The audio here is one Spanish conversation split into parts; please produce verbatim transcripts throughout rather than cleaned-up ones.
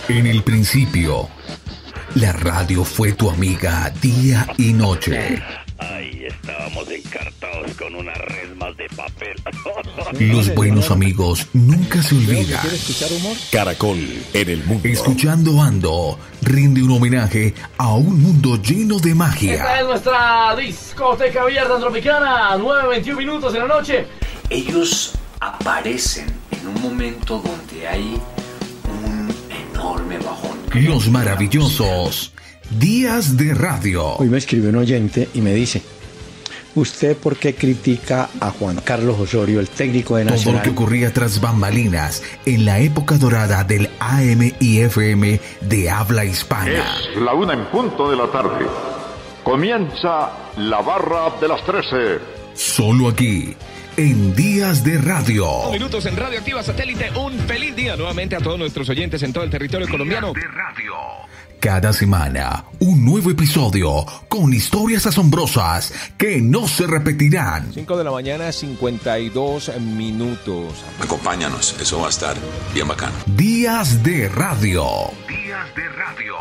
En el principio, la radio fue tu amiga día y noche. Ahí estábamos encartados con unas resmas de papel. Los buenos amigos nunca se olvidan. ¿Quiere escuchar humor? Caracol en el mundo. Escuchando Ando rinde un homenaje a un mundo lleno de magia. Esta es nuestra discoteca abierta tropicana, nueve veintiuno minutos de la noche. Ellos aparecen en un momento donde hay un enorme bajón. Los maravillosos Días de Radio. Hoy me escribió un oyente y me dice: ¿usted por qué critica a Juan Carlos Osorio, el técnico de Nacional? Todo lo que ocurría tras bambalinas en la época dorada del A M y F M de habla hispana. Es la una en punto de la tarde. Comienza la barra de las trece. Solo aquí, en Días de Radio. Minutos en Radio Activa Satélite. Un feliz día nuevamente a todos nuestros oyentes en todo el territorio colombiano. Días de Radio. Cada semana, un nuevo episodio con historias asombrosas que no se repetirán. cinco de la mañana, cincuenta y dos minutos. Acompáñanos, eso va a estar bien bacano. Días de Radio. Días de Radio.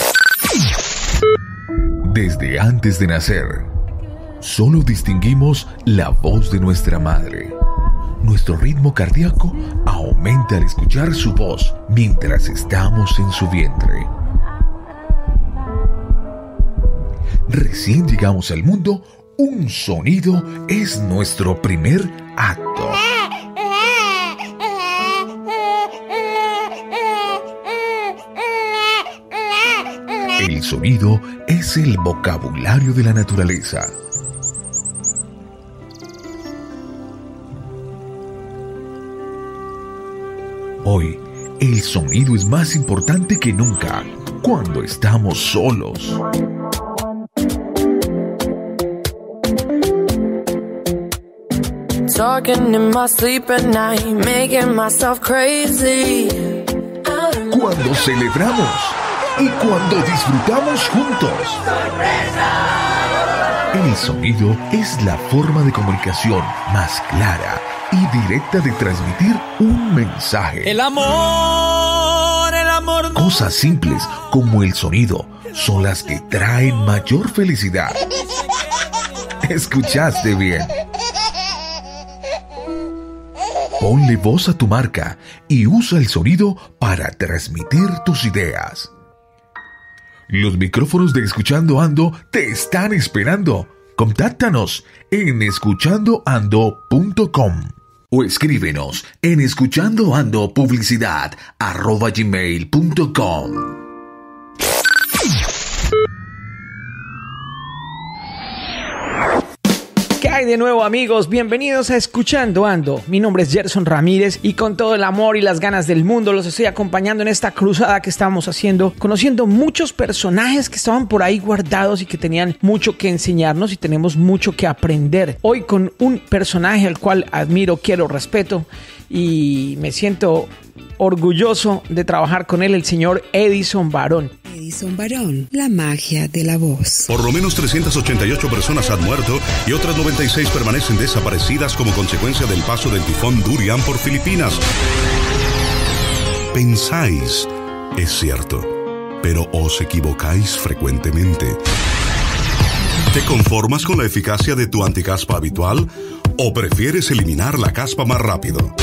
Desde antes de nacer, solo distinguimos la voz de nuestra madre. Nuestro ritmo cardíaco aumenta al escuchar su voz mientras estamos en su vientre. Recién llegamos al mundo, un sonido es nuestro primer acto. El sonido es el vocabulario de la naturaleza. Hoy, el sonido es más importante que nunca cuando estamos solos. Talking in my sleep at night, making myself crazy. Cuando celebramos y cuando disfrutamos juntos. El sonido es la forma de comunicación más clara y directa de transmitir un mensaje. El amor, el amor. Cosas simples como el sonido son las que traen mayor felicidad. ¿Escuchaste bien? Ponle voz a tu marca y usa el sonido para transmitir tus ideas. Los micrófonos de Escuchando Ando te están esperando. Contáctanos en escuchando ando punto com o escríbenos en escuchandoandopublicidad arroba gmail punto com. ¿Qué hay de nuevo, amigos? Bienvenidos a Escuchando Ando. Mi nombre es Gerson Ramírez y con todo el amor y las ganas del mundo los estoy acompañando en esta cruzada que estamos haciendo, conociendo muchos personajes que estaban por ahí guardados y que tenían mucho que enseñarnos y tenemos mucho que aprender. Hoy con un personaje al cual admiro, quiero, respeto y me siento orgulloso de trabajar con él, el señor Edison Barón. Edison Barón, la magia de la voz. Por lo menos trescientas ochenta y ocho personas han muerto y otras noventa y seis permanecen desaparecidas como consecuencia del paso del tifón Durian por Filipinas. Pensáis, es cierto, pero os equivocáis frecuentemente. ¿Te conformas con la eficacia de tu anticaspa habitual o prefieres eliminar la caspa más rápido?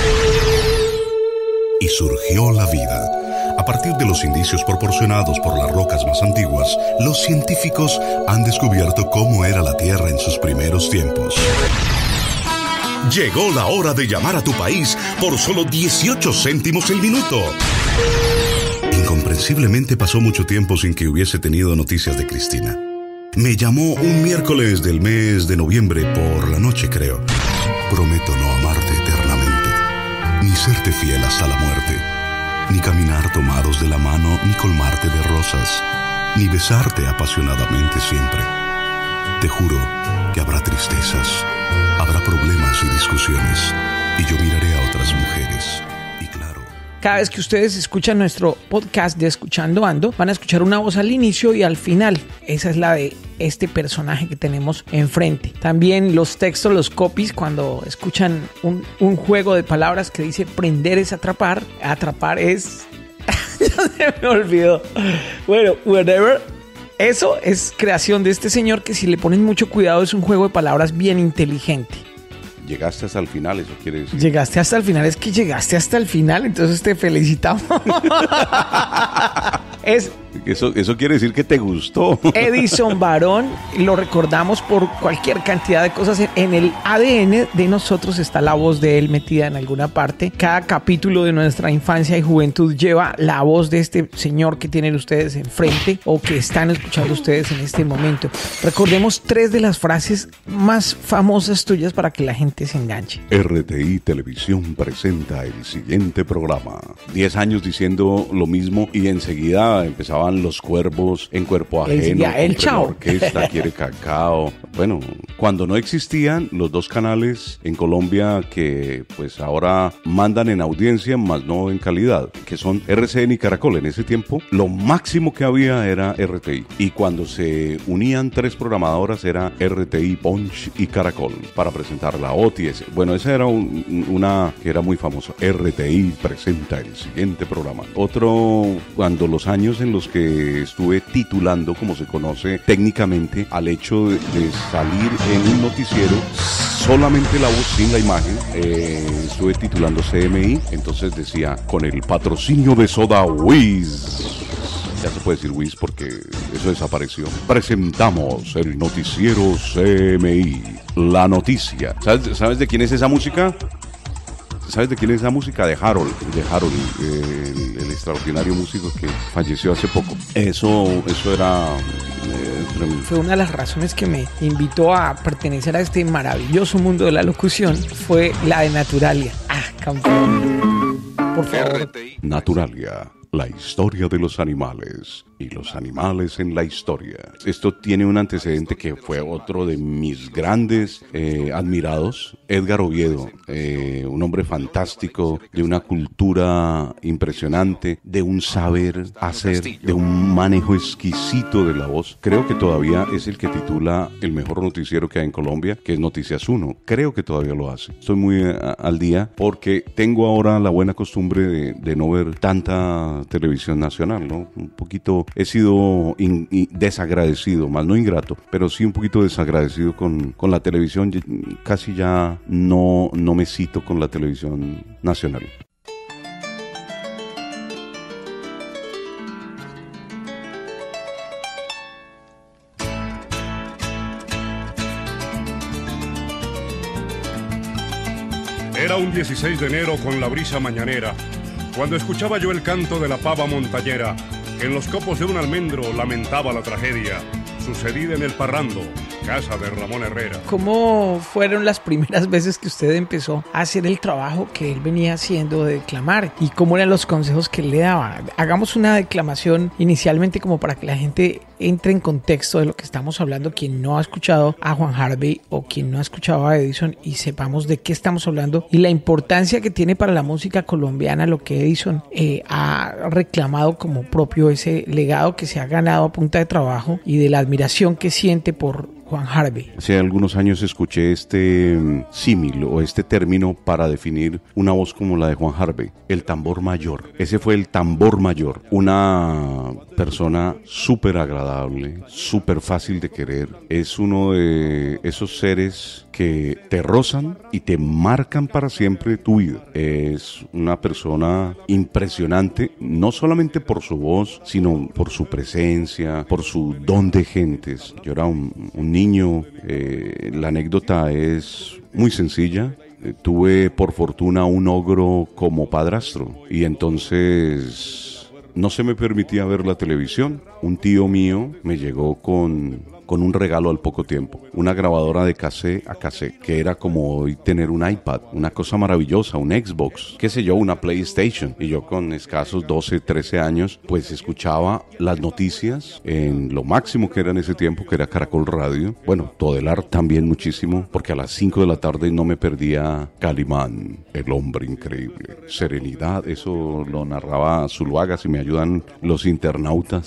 Y surgió la vida. A partir de los indicios proporcionados por las rocas más antiguas, los científicos han descubierto cómo era la Tierra en sus primeros tiempos. Llegó la hora de llamar a tu país por solo dieciocho céntimos el minuto. Incomprensiblemente pasó mucho tiempo sin que hubiese tenido noticias de Cristina. Me llamó un miércoles del mes de noviembre por la noche, creo. Prometo no amarte eternamente, ni serte fiel hasta la muerte, ni caminar tomados de la mano, ni colmarte de rosas, ni besarte apasionadamente siempre. Te juro que habrá tristezas, habrá problemas y discusiones, y yo miraré a otras mujeres. Y claro, cada vez que ustedes escuchan nuestro podcast de Escuchando Ando, van a escuchar una voz al inicio y al final. Esa es la de este personaje que tenemos enfrente. También los textos, los copies, cuando escuchan un, un juego de palabras que dice prender es atrapar, atrapar es... Se me olvidó. Bueno, whatever. Eso es creación de este señor que si le ponen mucho cuidado es un juego de palabras bien inteligente. Llegaste hasta el final, eso quiere decir. Llegaste hasta el final, es que llegaste hasta el final, entonces te felicitamos. Es Eso, eso quiere decir que te gustó. Edison Barón, lo recordamos por cualquier cantidad de cosas. En el A D N de nosotros está la voz de él metida en alguna parte. Cada capítulo de nuestra infancia y juventud lleva la voz de este señor que tienen ustedes enfrente o que están escuchando ustedes en este momento. Recordemos tres de las frases más famosas tuyas para que la gente se enganche. R T I Televisión presenta el siguiente programa. Diez años diciendo lo mismo y enseguida empezaban los cuervos en cuerpo ajeno. El, el chao. La orquesta quiere cacao. Bueno, cuando no existían los dos canales en Colombia que pues ahora mandan en audiencia, más no en calidad, que son R C N y Caracol. En ese tiempo, lo máximo que había era R T I. Y cuando se unían tres programadoras era R T I, Punch y Caracol para presentar la O T I S. Bueno, esa era un, una que era muy famosa. R T I presenta el siguiente programa. Otro, cuando los años en los que estuve titulando, como se conoce técnicamente, al hecho de, de salir en un noticiero, solamente la voz sin la imagen, eh, estuve titulando C M I, entonces decía, con el patrocinio de Soda Wiz. Ya se puede decir Wiz porque eso desapareció. Presentamos el noticiero C M I, la noticia. ¿Sabes, ¿sabes de quién es esa música? ¿Sabes de quién es esa música? De Harold, de Harold, eh, el, el extraordinario músico que falleció hace poco. Eso, eso era... Eh, fue una de las razones que me invitó a pertenecer a este maravilloso mundo de la locución, fue la de Naturalia. Ah, campeón. Por favor. Naturalia, la historia de los animales y los animales en la historia. Esto tiene un antecedente que fue otro de mis grandes eh, admirados, Edgar Oviedo, eh, un hombre fantástico, de una cultura impresionante, de un saber hacer, de un manejo exquisito de la voz. Creo que todavía es el que titula el mejor noticiero que hay en Colombia, que es Noticias uno. Creo que todavía lo hace. Estoy muy a, al día porque tengo ahora la buena costumbre de, de no ver tanta televisión nacional, ¿no? Un poquito he sido in, in, desagradecido, más no ingrato, pero sí un poquito desagradecido con, con la televisión. Casi ya no, no me cito con la televisión nacional. Era un dieciséis de enero con la brisa mañanera, cuando escuchaba yo el canto de la pava montañera, que en los copos de un almendro lamentaba la tragedia sucedida en el Parrando, casa de Ramón Herrera. ¿Cómo fueron las primeras veces que usted empezó a hacer el trabajo que él venía haciendo de declamar? ¿Y cómo eran los consejos que él le daba? Hagamos una declamación inicialmente como para que la gente entre en contexto de lo que estamos hablando, quien no ha escuchado a Juan Harvey o quien no ha escuchado a Edison, y sepamos de qué estamos hablando y la importancia que tiene para la música colombiana lo que Edison eh, ha reclamado como propio, ese legado que se ha ganado a punta de trabajo y de la admiración que siente por Juan Harvey. Hace algunos años escuché este um, símil o este término para definir una voz como la de Juan Harvey, el tambor mayor. Ese fue el tambor mayor, una persona súper agradable, súper fácil de querer. Es uno de esos seres que te rozan y te marcan para siempre tu vida. Es una persona impresionante, no solamente por su voz, sino por su presencia, por su don de gentes. Yo era un, un niño, eh, la anécdota es muy sencilla. Eh, tuve por fortuna un ogro como padrastro y entonces no se me permitía ver la televisión. Un tío mío me llegó con... con un regalo al poco tiempo, una grabadora de cassette a cassette, que era como hoy tener un iPad, una cosa maravillosa, un Xbox, qué sé yo, una PlayStation. Y yo con escasos doce, trece años, pues escuchaba las noticias en lo máximo que era en ese tiempo, que era Caracol Radio. Bueno, Todelar también muchísimo, porque a las cinco de la tarde no me perdía Calimán, el hombre increíble. Serenidad, eso lo narraba Zuluaga, si me ayudan los internautas.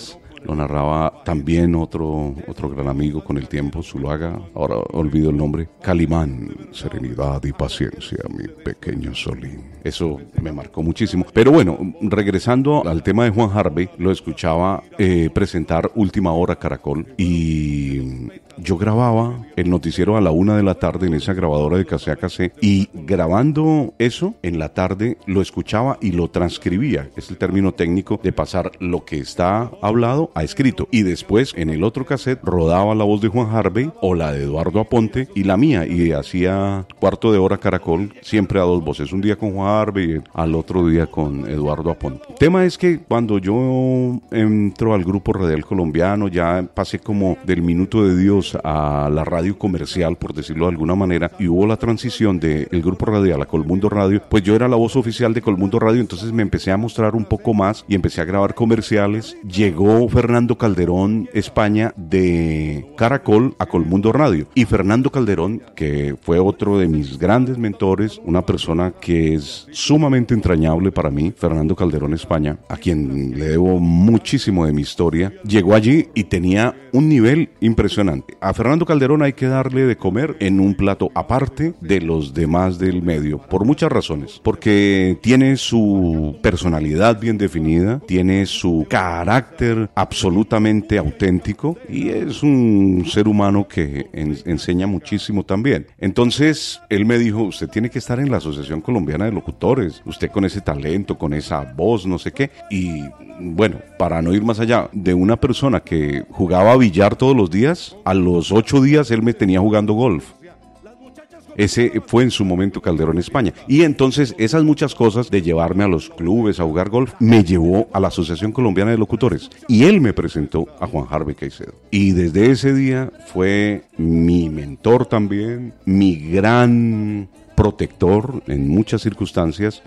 lo narraba también otro, otro gran amigo con el tiempo, Zuluaga, ahora olvido el nombre, Calimán, serenidad y paciencia, mi pequeño Solín. Eso me marcó muchísimo. Pero bueno, regresando al tema de Juan Harvey, lo escuchaba eh, presentar Última Hora Caracol y yo grababa el noticiero a la una de la tarde en esa grabadora de casé a casé y grabando eso en la tarde lo escuchaba y lo transcribía. Es el término técnico de pasar lo que está hablado a escrito. Y después en el otro cassette rodaba la voz de Juan Harvey o la de Eduardo Aponte y la mía y hacía Cuarto de Hora Caracol siempre a dos voces. Un día con Juan Harvey y al otro día con Eduardo Aponte. El tema es que cuando yo entro al grupo radial colombiano ya pasé como del minuto de Dios a la radio comercial, por decirlo de alguna manera, y hubo la transición del grupo radial a Colmundo Radio, pues yo era la voz oficial de Colmundo Radio, entonces me empecé a mostrar un poco más y empecé a grabar comerciales. Llegó Fernando Calderón, España, de Caracol a Colmundo Radio, y Fernando Calderón, que fue otro de mis grandes mentores, una persona que es sumamente entrañable para mí, Fernando Calderón, España, a quien le debo muchísimo de mi historia, llegó allí y tenía un nivel impresionante. A Fernando Calderón hay que darle de comer en un plato aparte de los demás del medio, por muchas razones, porque tiene su personalidad bien definida, tiene su carácter absolutamente auténtico y es un ser humano que en, enseña muchísimo también. Entonces él me dijo, usted tiene que estar en la Asociación Colombiana de Locutores, usted con ese talento, con esa voz, no sé qué. Y bueno, para no ir más allá, de una persona que jugaba billar todos los días, a los ocho días él me tenía jugando golf. Ese fue en su momento Calderón, España. Y entonces esas muchas cosas de llevarme a los clubes a jugar golf me llevó a la Asociación Colombiana de Locutores y él me presentó a Juan Harvey Caicedo. Y desde ese día fue mi mentor también, mi gran protector en muchas circunstancias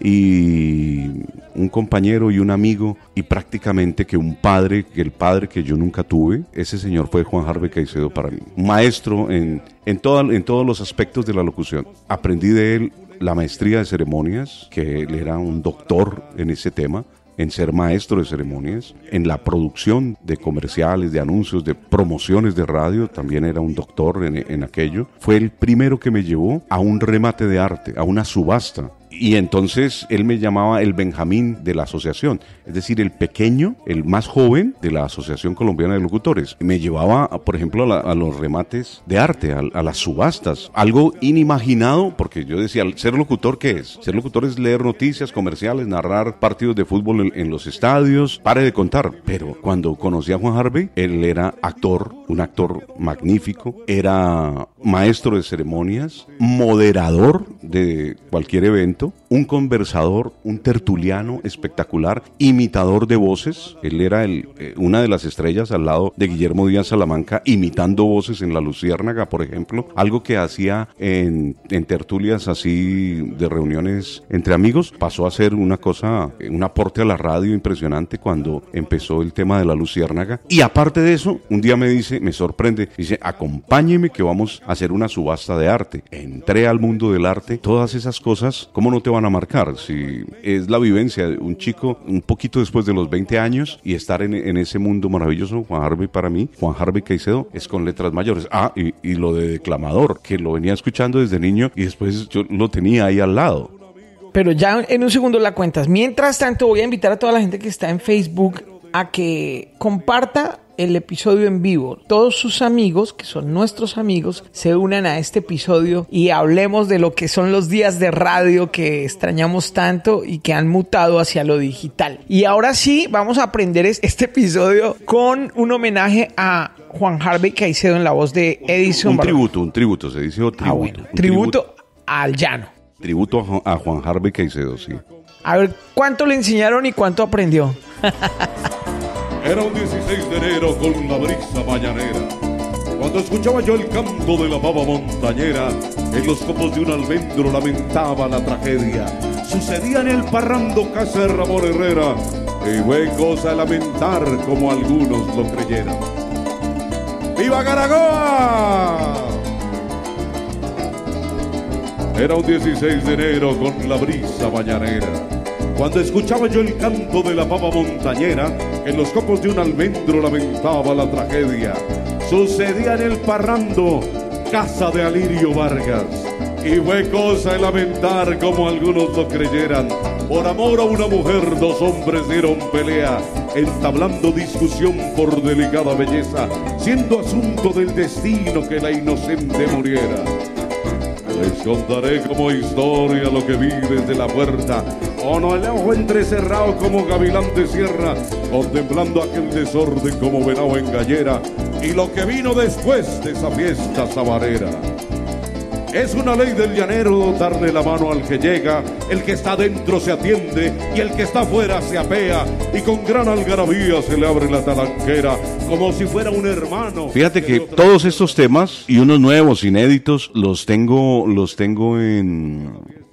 y un compañero y un amigo y prácticamente que un padre, que el padre que yo nunca tuve, ese señor fue Juan Harvey Caicedo para mí. Maestro en, en, toda, en todos los aspectos de la locución. Aprendí de él la maestría de ceremonias, que él era un doctor en ese tema, en ser maestro de ceremonias, en la producción de comerciales, de anuncios, de promociones de radio, también era un doctor en, en aquello. Fue el primero que me llevó a un remate de arte, a una subasta. Y entonces él me llamaba el Benjamín de la asociación, es decir, el pequeño, el más joven de la Asociación Colombiana de Locutores. Me llevaba, por ejemplo, a, la, a los remates de arte, a, a las subastas, algo inimaginado, porque yo decía, ¿ser locutor qué es? Ser locutor es leer noticias, comerciales, narrar partidos de fútbol en, en los estadios, pare de contar. Pero cuando conocí a Juan Harvey, él era actor, un actor magnífico, era maestro de ceremonias, moderador de cualquier evento, un conversador, un tertuliano espectacular, imitador de voces. Él era el, eh, una de las estrellas al lado de Guillermo Díaz Salamanca, imitando voces en La Luciérnaga, por ejemplo, algo que hacía en, en tertulias así de reuniones entre amigos, pasó a ser una cosa, un aporte a la radio impresionante cuando empezó el tema de La Luciérnaga. Y aparte de eso, un día me dice, me sorprende, dice, acompáñeme que vamos a hacer una subasta de arte. Entré al mundo del arte, todas esas cosas, ¿cómo no te van a marcar? Si es la vivencia de un chico un poquito después de los veinte años y estar en, en ese mundo maravilloso. Juan Harvey para mí, Juan Harvey Caicedo, es con letras mayores. Ah, y, y lo de declamador, que lo venía escuchando desde niño y después yo lo tenía ahí al lado. Pero ya en un segundo la cuentas. Mientras tanto, voy a invitar a toda la gente que está en Facebook a que comparta el episodio en vivo. Todos sus amigos, que son nuestros amigos, se unan a este episodio y hablemos de lo que son los días de radio que extrañamos tanto y que han mutado hacia lo digital. Y ahora sí, vamos a aprender este episodio con un homenaje a Juan Harvey Caicedo en la voz de Edison. Un, un tributo, un tributo, se dice tributo. Ah, bueno. tributo, tributo al llano. Tributo a Juan Harvey Caicedo, sí. A ver, ¿cuánto le enseñaron y cuánto aprendió? Era un dieciséis de enero con la brisa mañanera, cuando escuchaba yo el canto de la pava montañera. En los copos de un almendro lamentaba la tragedia. Sucedía en el parrando casa de Ramón Herrera, y vengo a lamentar como algunos lo creyeran. ¡Viva Caragoa! Era un dieciséis de enero con la brisa mañanera, Cuando escuchaba yo el canto de la pava montañera, en los copos de un almendro lamentaba la tragedia. Sucedía en el Parrando, casa de Alirio Vargas, y fue cosa de lamentar como algunos lo creyeran. Por amor a una mujer, dos hombres dieron pelea, entablando discusión por delicada belleza, siendo asunto del destino que la inocente muriera. Les contaré como historia lo que vi desde la puerta, con el ojo entrecerrado como gavilán de sierra, contemplando aquel desorden como venado en gallera, y lo que vino después de esa fiesta sabanera. Es una ley del llanero darle la mano al que llega, el que está dentro se atiende y el que está afuera se apea, y con gran algarabía se le abre la talanquera como si fuera un hermano. Fíjate que todos estos temas y unos nuevos inéditos los tengo los tengo en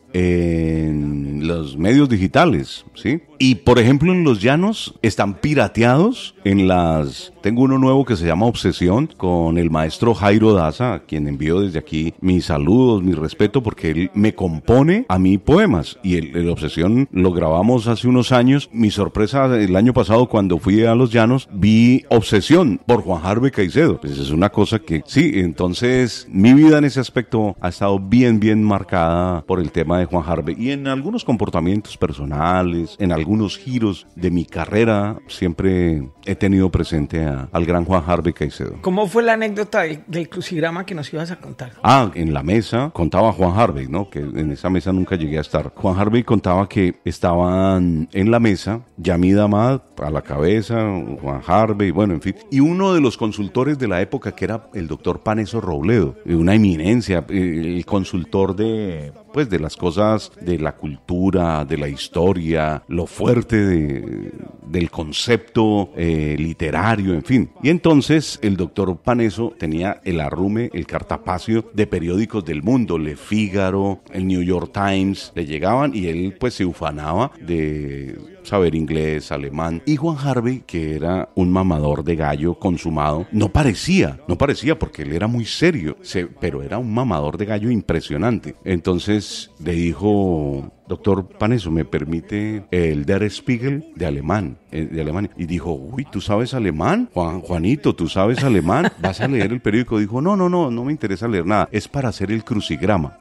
en los medios digitales, ¿sí? Y por ejemplo en los llanos están pirateados en las... Tengo uno nuevo que se llama Obsesión con el maestro Jairo Daza, a quien envío desde aquí mis saludos, mi respeto, porque él me compone a mí poemas. Y el, el Obsesión lo grabamos hace unos años. Mi sorpresa el año pasado cuando fui a los llanos, vi Obsesión por Juan Harvey Caicedo. Pues es una cosa que sí, entonces mi vida en ese aspecto ha estado bien, bien marcada por el tema de Juan Harvey. Y en algunos comportamientos personales, en algunos giros de mi carrera, siempre he tenido presente a al gran Juan Harvey Caicedo. ¿Cómo fue la anécdota del, del crucigrama que nos ibas a contar? Ah, en la mesa contaba Juan Harvey, ¿no? Que en esa mesa nunca llegué a estar. Juan Harvey contaba que estaban en la mesa Yamid Amad a la cabeza, Juan Harvey, bueno, en fin. Y uno de los consultores de la época, que era el doctor Paneso Robledo, una eminencia, el consultor de... pues de las cosas de la cultura, de la historia, lo fuerte de, del concepto eh, literario, en fin. Y entonces el doctor Paneso tenía el arrume, el cartapacio de periódicos del mundo, Le Figaro, el New York Times, le llegaban y él pues se ufanaba de saber inglés, alemán. Y Juan Harvey, que era un mamador de gallo consumado, no parecía, no parecía porque él era muy serio, se, pero era un mamador de gallo impresionante. Entonces le dijo: doctor Paneso, ¿me permite el Der Spiegel de alemán, eh, de Alemania? Y dijo: uy, ¿tú sabes alemán? Juan, Juanito, ¿tú sabes alemán? ¿Vas a leer el periódico? Dijo: no, no, no, no me interesa leer nada, es para hacer el crucigrama.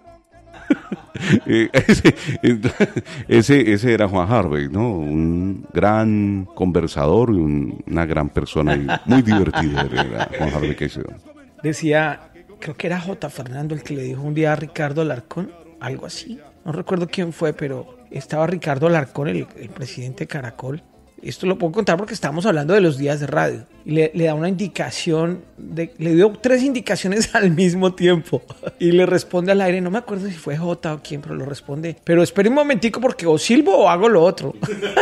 Eh, ese, ese, ese era Juan Harvey, ¿no? Un gran conversador y un, una gran persona y muy divertido era Juan Harvey Caicedo. Decía, creo que era J. Fernando el que le dijo un día a Ricardo Alarcón, algo así. No recuerdo quién fue, pero estaba Ricardo Alarcón, el, el presidente de Caracol. Esto lo puedo contar porque estamos hablando de los días de radio. Y le, le da una indicación, de, le dio tres indicaciones al mismo tiempo. Y le responde al aire, no me acuerdo si fue J o quién, pero lo responde. Pero espere un momentico porque o silbo o hago lo otro.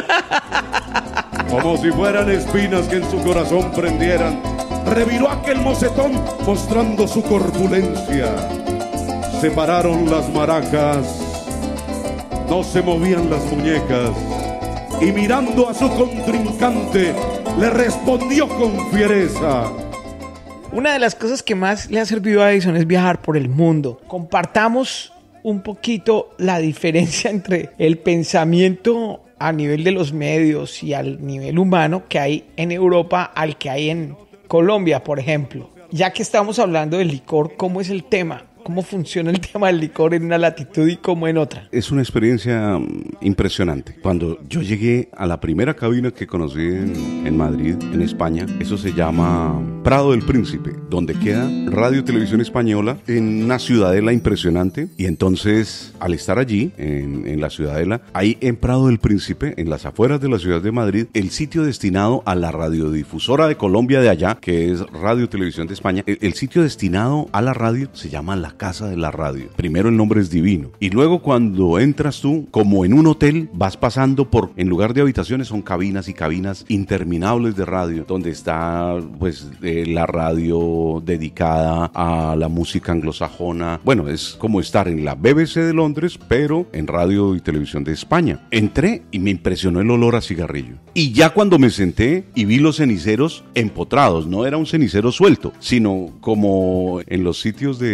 Como si fueran espinas que en su corazón prendieran, reviró aquel mocetón mostrando su corpulencia. Se pararon las maracas, no se movían las muñecas, y mirando a su contrincante, le respondió con fiereza. Una de las cosas que más le ha servido a Edison es viajar por el mundo. Compartamos un poquito la diferencia entre el pensamiento a nivel de los medios y al nivel humano que hay en Europa al que hay en Colombia, por ejemplo. Ya que estamos hablando del licor, ¿cómo es el tema? ¿Cómo funciona el tema del licor en una latitud y cómo en otra? Es una experiencia impresionante. Cuando yo llegué a la primera cabina que conocí en, en Madrid, en España, eso se llama Prado del Príncipe, donde queda Radio Televisión Española, en una ciudadela impresionante. Y entonces, al estar allí, en, en la ciudadela, ahí en Prado del Príncipe, en las afueras de la ciudad de Madrid, el sitio destinado a la radiodifusora de Colombia de allá, que es Radio Televisión de España, el, el sitio destinado a la radio se llama La Casa de la Radio. Primero el nombre es divino. Y luego cuando entras tú, como en un hotel, vas pasando por, en lugar de habitaciones, son cabinas y cabinas interminables de radio, donde está pues eh, la radio dedicada a la música anglosajona. Bueno, es como estar en la B B C de Londres, pero en Radio y Televisión de España. Entré y me impresionó el olor a cigarrillo. Y ya cuando me senté y vi los ceniceros empotrados, no era un cenicero suelto, sino como en los sitios de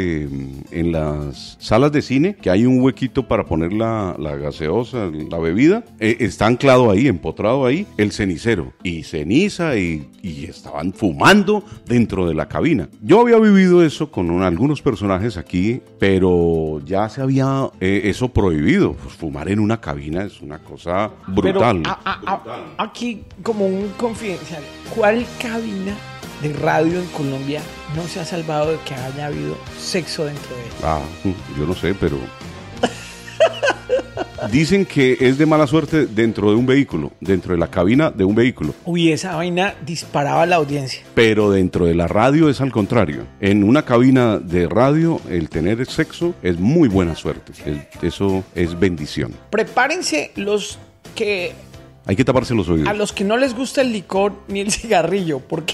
en, en las salas de cine, que hay un huequito para poner la, la gaseosa, la bebida, eh, está anclado ahí, empotrado ahí, el cenicero, y ceniza, y, y estaban fumando dentro de la cabina. Yo había vivido eso con un, algunos personajes aquí, pero ya se había eh, eso prohibido. Pues fumar en una cabina es una cosa brutal. Pero, a, a, a, aquí, como un confidencial, ¿cuál cabina de radio en Colombia no se ha salvado de que haya habido sexo dentro de ella? Ah, yo no sé, pero dicen que es de mala suerte dentro de un vehículo, dentro de la cabina de un vehículo. Uy, esa vaina disparaba a la audiencia. Pero dentro de la radio es al contrario. En una cabina de radio, el tener sexo es muy buena suerte. Es, eso es bendición. Prepárense los que... Hay que taparse los oídos. A los que no les gusta el licor ni el cigarrillo, porque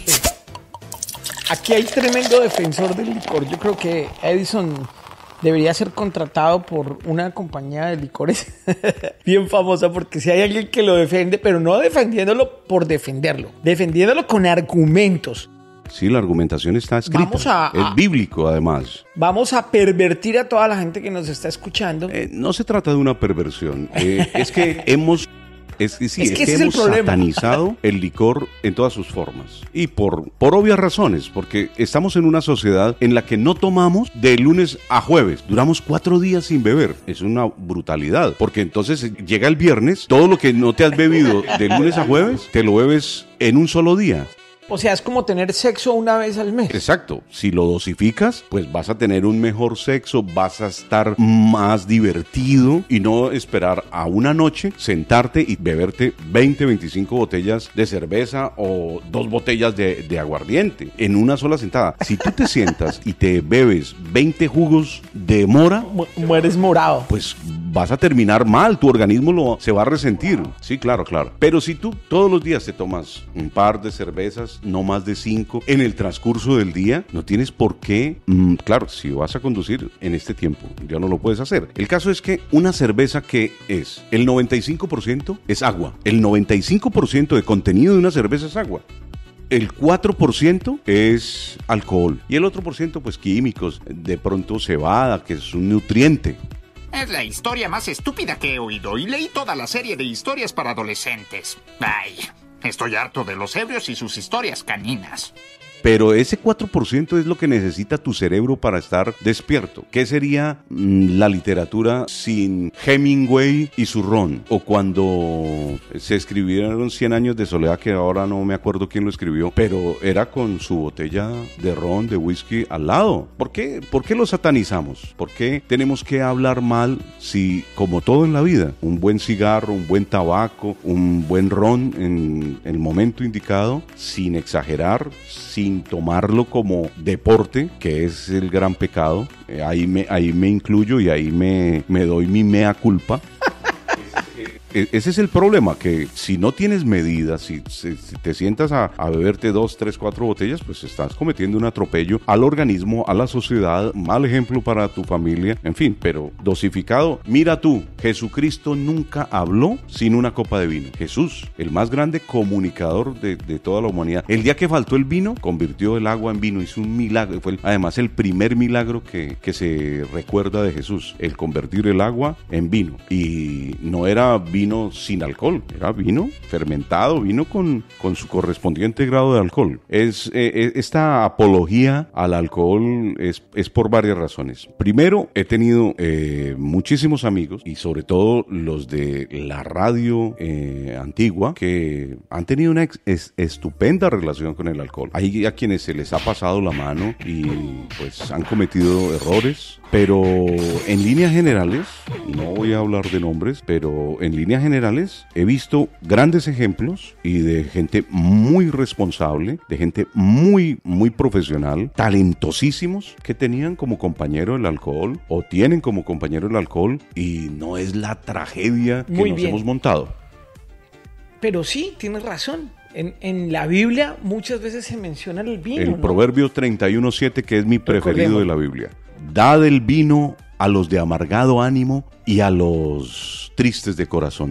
aquí hay tremendo defensor del licor. Yo creo que Edison debería ser contratado por una compañía de licores bien famosa, porque si hay alguien que lo defiende, pero no defendiéndolo por defenderlo, defendiéndolo con argumentos. Sí, la argumentación está escrita. Vamos a, a, es bíblico, además. Vamos a pervertir a toda la gente que nos está escuchando. Eh, no se trata de una perversión. Eh, es que hemos... Es, sí, es que, es que ese hemos es el satanizado el licor en todas sus formas. Y por, por obvias razones, porque estamos en una sociedad en la que no tomamos de lunes a jueves. Duramos cuatro días sin beber. Es una brutalidad, porque entonces llega el viernes, todo lo que no te has bebido de lunes a jueves, te lo bebes en un solo día. O sea, es como tener sexo una vez al mes. Exacto. Si lo dosificas, pues vas a tener un mejor sexo, vas a estar más divertido y no esperar a una noche, sentarte y beberte veinte, veinticinco botellas de cerveza o dos botellas de, de aguardiente en una sola sentada. Si tú te sientas y te bebes veinte jugos de mora, Mu- mueres morado. Pues vas a terminar mal, tu organismo lo, se va a resentir. Sí, claro, claro. Pero si tú todos los días te tomas un par de cervezas, no más de cinco, en el transcurso del día, no tienes por qué, mmm, claro, si vas a conducir en este tiempo, ya no lo puedes hacer. El caso es que una cerveza, que es el noventa y cinco por ciento es agua. El noventa y cinco por ciento de contenido de una cerveza es agua. El cuatro por ciento es alcohol. Y el otro por ciento, pues químicos, de pronto cebada, que es un nutriente. Es la historia más estúpida que he oído y leí toda la serie de historias para adolescentes. Ay, estoy harto de los ebrios y sus historias caninas. Pero ese cuatro por ciento es lo que necesita tu cerebro para estar despierto. ¿Qué sería mmm, la literatura sin Hemingway y su ron? O cuando se escribieron Cien años de soledad, que ahora no me acuerdo quién lo escribió, pero era con su botella de ron, de whisky al lado. ¿Por qué? ¿Por qué lo satanizamos? ¿Por qué tenemos que hablar mal si, como todo en la vida, un buen cigarro, un buen tabaco, un buen ron en el momento indicado, sin exagerar, sin tomarlo como deporte, que es el gran pecado? Eh, ahí me, ahí me incluyo y ahí me, me doy mi mea culpa. Ese es el problema, que si no tienes medidas, si, si, si te sientas a, a beberte dos, tres, cuatro botellas, pues estás cometiendo un atropello al organismo, a la sociedad, mal ejemplo para tu familia, en fin, pero dosificado. Mira tú, Jesucristo nunca habló sin una copa de vino. Jesús, el más grande comunicador de, de toda la humanidad, el día que faltó el vino, convirtió el agua en vino, hizo un milagro. Fue el, además el primer milagro que, que se recuerda de Jesús, el convertir el agua en vino. Y no era vino vino sin alcohol, era vino fermentado, vino con, con su correspondiente grado de alcohol. Es, eh, esta apología al alcohol es, es por varias razones. Primero, he tenido eh, muchísimos amigos, y sobre todo los de la radio eh, antigua, que han tenido una ex, es, estupenda relación con el alcohol. Hay a quienes se les ha pasado la mano y pues han cometido errores, pero en líneas generales, no voy a hablar de nombres, pero en líneas generales he visto grandes ejemplos y de gente muy responsable, de gente muy, muy profesional, talentosísimos, que tenían como compañero el alcohol o tienen como compañero el alcohol, y no es la tragedia que muy nos bien. hemos montado. Pero sí, tienes razón. En, en la Biblia muchas veces se menciona el vino. El ¿no? Proverbio treinta y uno siete, que es mi preferido Recordemos. de la Biblia. Dad el vino a los de amargado ánimo y a los tristes de corazón.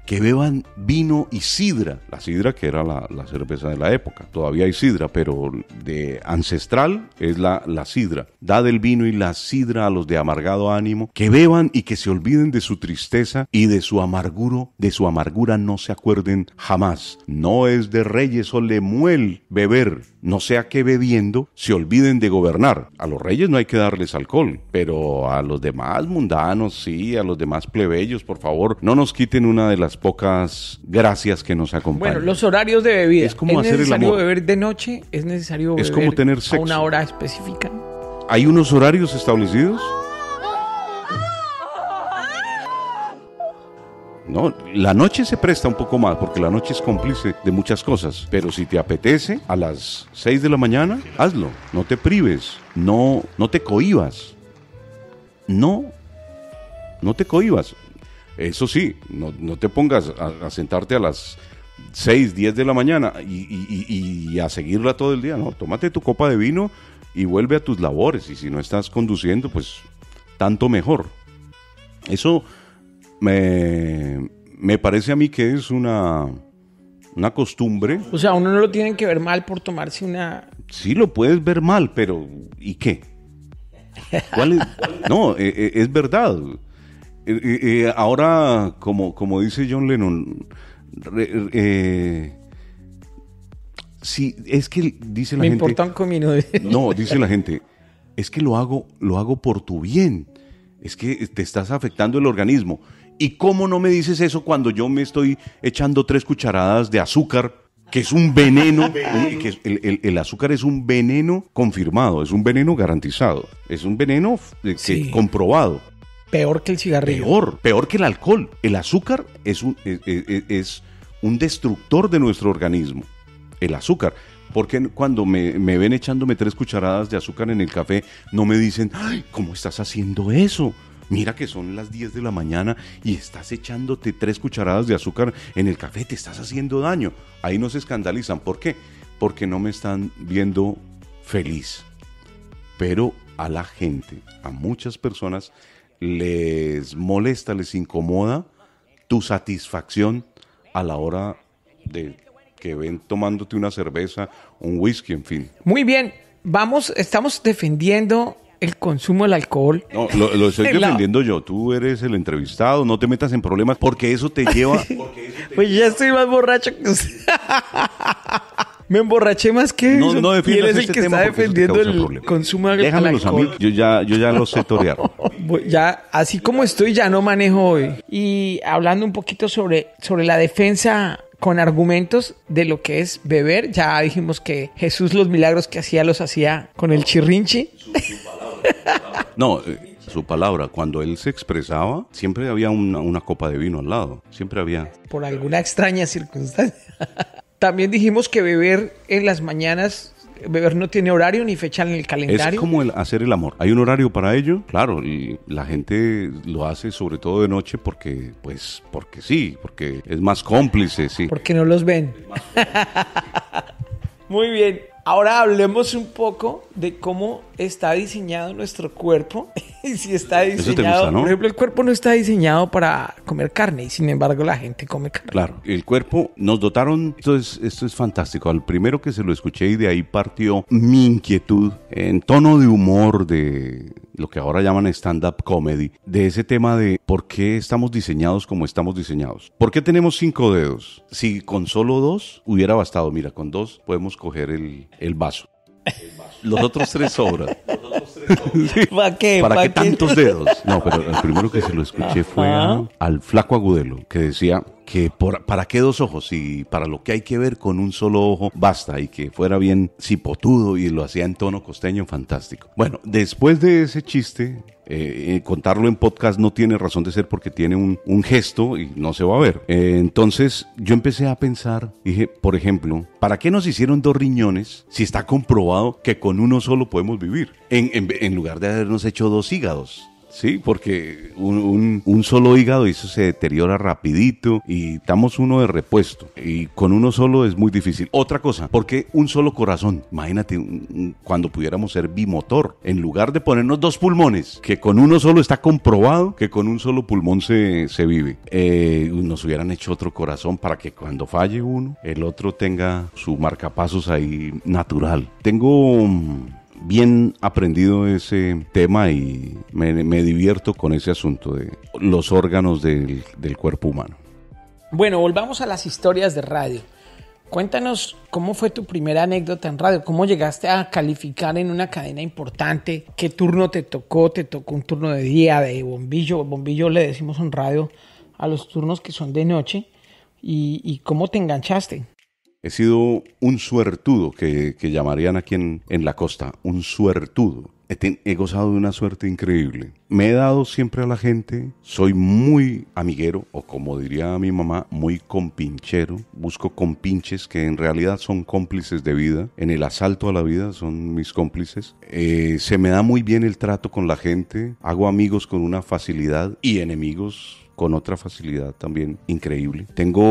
que beban vino y sidra. La sidra que era la, la cerveza de la época. Todavía hay sidra, pero de ancestral es la, la sidra. Dad el vino y la sidra a los de amargado ánimo, que beban y que se olviden de su tristeza y de su amargura, de su amargura no se acuerden jamás. No es de reyes o lemuel beber, no sea que bebiendo se olviden de gobernar. A los reyes no hay que darles alcohol, pero a los demás mundanos sí, a los demás plebeyos, por favor, no nos quiten una de las pocas gracias que nos acompañan. Bueno, los horarios de bebida. Es como hacer el amor. ¿Es necesario beber de noche? ¿Es necesario beber es como tener sexo a una hora específica? ¿Hay unos horarios establecidos? No, la noche se presta un poco más porque la noche es cómplice de muchas cosas, pero si te apetece a las seis de la mañana, hazlo, no te prives, no, no te cohibas, no, no te cohibas. Eso sí, no, no te pongas a, a sentarte a las seis, diez de la mañana y, y, y, y a seguirla todo el día, no, tómate tu copa de vino y vuelve a tus labores, y si no estás conduciendo, pues tanto mejor. Eso me, me parece a mí que es una, una costumbre. O sea, uno no lo tiene que ver mal por tomarse una... Sí, lo puedes ver mal, pero ¿y qué? ¿Cuál es? No, eh, eh, es verdad. Eh, eh, ahora, como, como dice John Lennon, eh, eh, sí, es que dice la me gente... Me importa un comino. No, dice la gente, es que lo hago, lo hago por tu bien. Es que te estás afectando el organismo. ¿Y cómo no me dices eso cuando yo me estoy echando tres cucharadas de azúcar, que es un veneno? que el, el, el azúcar es un veneno confirmado, es un veneno garantizado, es un veneno que, sí. comprobado. Peor que el cigarrillo. Peor, peor que el alcohol. El azúcar es un, es, es, es un destructor de nuestro organismo. El azúcar. Porque cuando me, me ven echándome tres cucharadas de azúcar en el café, no me dicen, ¡ay, cómo estás haciendo eso! Mira que son las diez de la mañana y estás echándote tres cucharadas de azúcar en el café, te estás haciendo daño. Ahí no se escandalizan. ¿Por qué? Porque no me están viendo feliz. Pero a la gente, a muchas personas, les molesta, les incomoda tu satisfacción a la hora de que ven tomándote una cerveza, un whisky, en fin. Muy bien, vamos, estamos defendiendo el consumo del alcohol. No, lo, lo estoy defendiendo yo. Tú eres el entrevistado, no te metas en problemas porque eso te lleva... Porque eso te pues lleva... ya estoy más borracho que usted. Me emborraché más que no, eso. No y él es el que está defendiendo el problema. consumo del Déjamelos alcohol. A mí, yo ya, yo ya lo sé torear. Ya, así como estoy, ya no manejo hoy. Y hablando un poquito sobre, sobre la defensa con argumentos de lo que es beber, ya dijimos que Jesús los milagros que hacía los hacía con el chirrinchi. No, eh, su palabra, cuando él se expresaba, siempre había una, una copa de vino al lado. Siempre había. Por alguna extraña circunstancia. También dijimos que beber en las mañanas, beber no tiene horario ni fecha en el calendario. Es como el hacer el amor. ¿Hay un horario para ello? Claro, y la gente lo hace sobre todo de noche porque, pues, porque sí, porque es más cómplice, sí. Porque no los ven. Muy bien. Ahora hablemos un poco de cómo está diseñado nuestro cuerpo. Y si está diseñado, Eso te gusta, ¿no? Por ejemplo, el cuerpo no está diseñado para comer carne y sin embargo la gente come carne. Claro, el cuerpo nos dotaron, esto es, esto es fantástico. Al primero que se lo escuché y de ahí partió mi inquietud en tono de humor de lo que ahora llaman stand-up comedy, de ese tema de por qué estamos diseñados como estamos diseñados. ¿Por qué tenemos cinco dedos? Si con solo dos hubiera bastado, mira, con dos podemos coger el, el vaso. Los otros tres sobran. Sí. ¿Para qué? ¿Para, ¿Para qué tantos qué? dedos? No, pero el primero que se lo escuché fue a, al Flaco Agudelo, que decía que por, ¿para qué dos ojos? Y para lo que hay que ver con un solo ojo basta, y que fuera bien cipotudo, y lo hacía en tono costeño fantástico. Bueno, después de ese chiste, eh, eh, contarlo en podcast no tiene razón de ser porque tiene un, un gesto y no se va a ver. Eh, entonces yo empecé a pensar, dije, por ejemplo, ¿para qué nos hicieron dos riñones si está comprobado que con uno solo podemos vivir? En, en, en lugar de habernos hecho dos hígados. Sí, porque un, un, un solo hígado eso se deteriora rapidito y damos uno de repuesto. Y con uno solo es muy difícil. Otra cosa, ¿por qué un solo corazón? Imagínate un, un, cuando pudiéramos ser bimotor, en lugar de ponernos dos pulmones, que con uno solo está comprobado que con un solo pulmón se, se vive. Eh, nos hubieran hecho otro corazón para que cuando falle uno, el otro tenga su marcapasos ahí natural. Tengo bien aprendido ese tema y me, me divierto con ese asunto de los órganos del, del cuerpo humano. Bueno, volvamos a las historias de radio. Cuéntanos cómo fue tu primera anécdota en radio, cómo llegaste a calificar en una cadena importante, qué turno te tocó, te tocó un turno de día, de bombillo, bombillo le decimos en radio a los turnos que son de noche, y, y cómo te enganchaste. He sido un suertudo, que, que llamarían aquí en, en la costa, un suertudo. He, ten, he gozado de una suerte increíble. Me he dado siempre a la gente, soy muy amiguero, o como diría mi mamá, muy compinchero. Busco compinches que en realidad son cómplices de vida. En el asalto a la vida son mis cómplices. Eh, se me da muy bien el trato con la gente, hago amigos con una facilidad y enemigos con otra facilidad también increíble.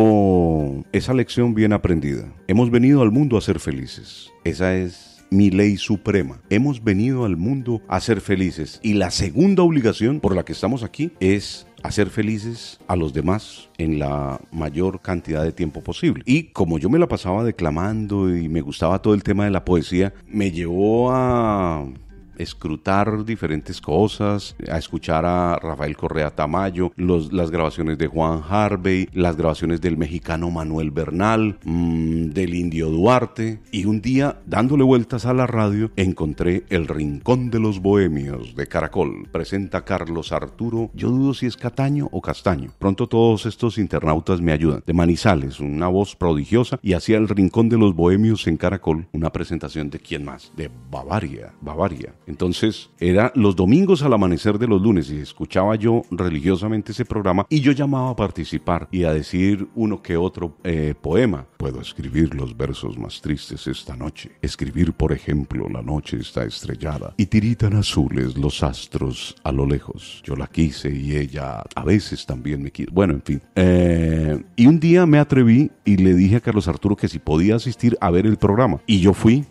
Tengo esa lección bien aprendida. Hemos venido al mundo a ser felices. Esa es mi ley suprema. Hemos venido al mundo a ser felices. Y la segunda obligación por la que estamos aquí es hacer felices a los demás en la mayor cantidad de tiempo posible. Y como yo me la pasaba declamando y me gustaba todo el tema de la poesía, me llevó a escrutar diferentes cosas, a escuchar a Rafael Correa Tamayo, los, las grabaciones de Juan Harvey, las grabaciones del mexicano Manuel Bernal, mmm, del Indio Duarte, y un día, dándole vueltas a la radio, encontré El Rincón de los Bohemios de Caracol. Presenta Carlos Arturo, yo dudo si es Cataño o Castaño. Pronto todos estos internautas me ayudan. De Manizales, una voz prodigiosa, y hacía El Rincón de los Bohemios en Caracol, una presentación de ¿quién más? De Bavaria, Bavaria. Entonces, era los domingos al amanecer de los lunes y escuchaba yo religiosamente ese programa y yo llamaba a participar y a decir uno que otro eh, poema. Puedo escribir los versos más tristes esta noche. Escribir, por ejemplo, la noche está estrellada y tiritan azules los astros a lo lejos. Yo la quise y ella a veces también me quiso. Bueno, en fin. Eh, y un día me atreví y le dije a Carlos Arturo que si podía asistir a ver el programa. Y yo fui.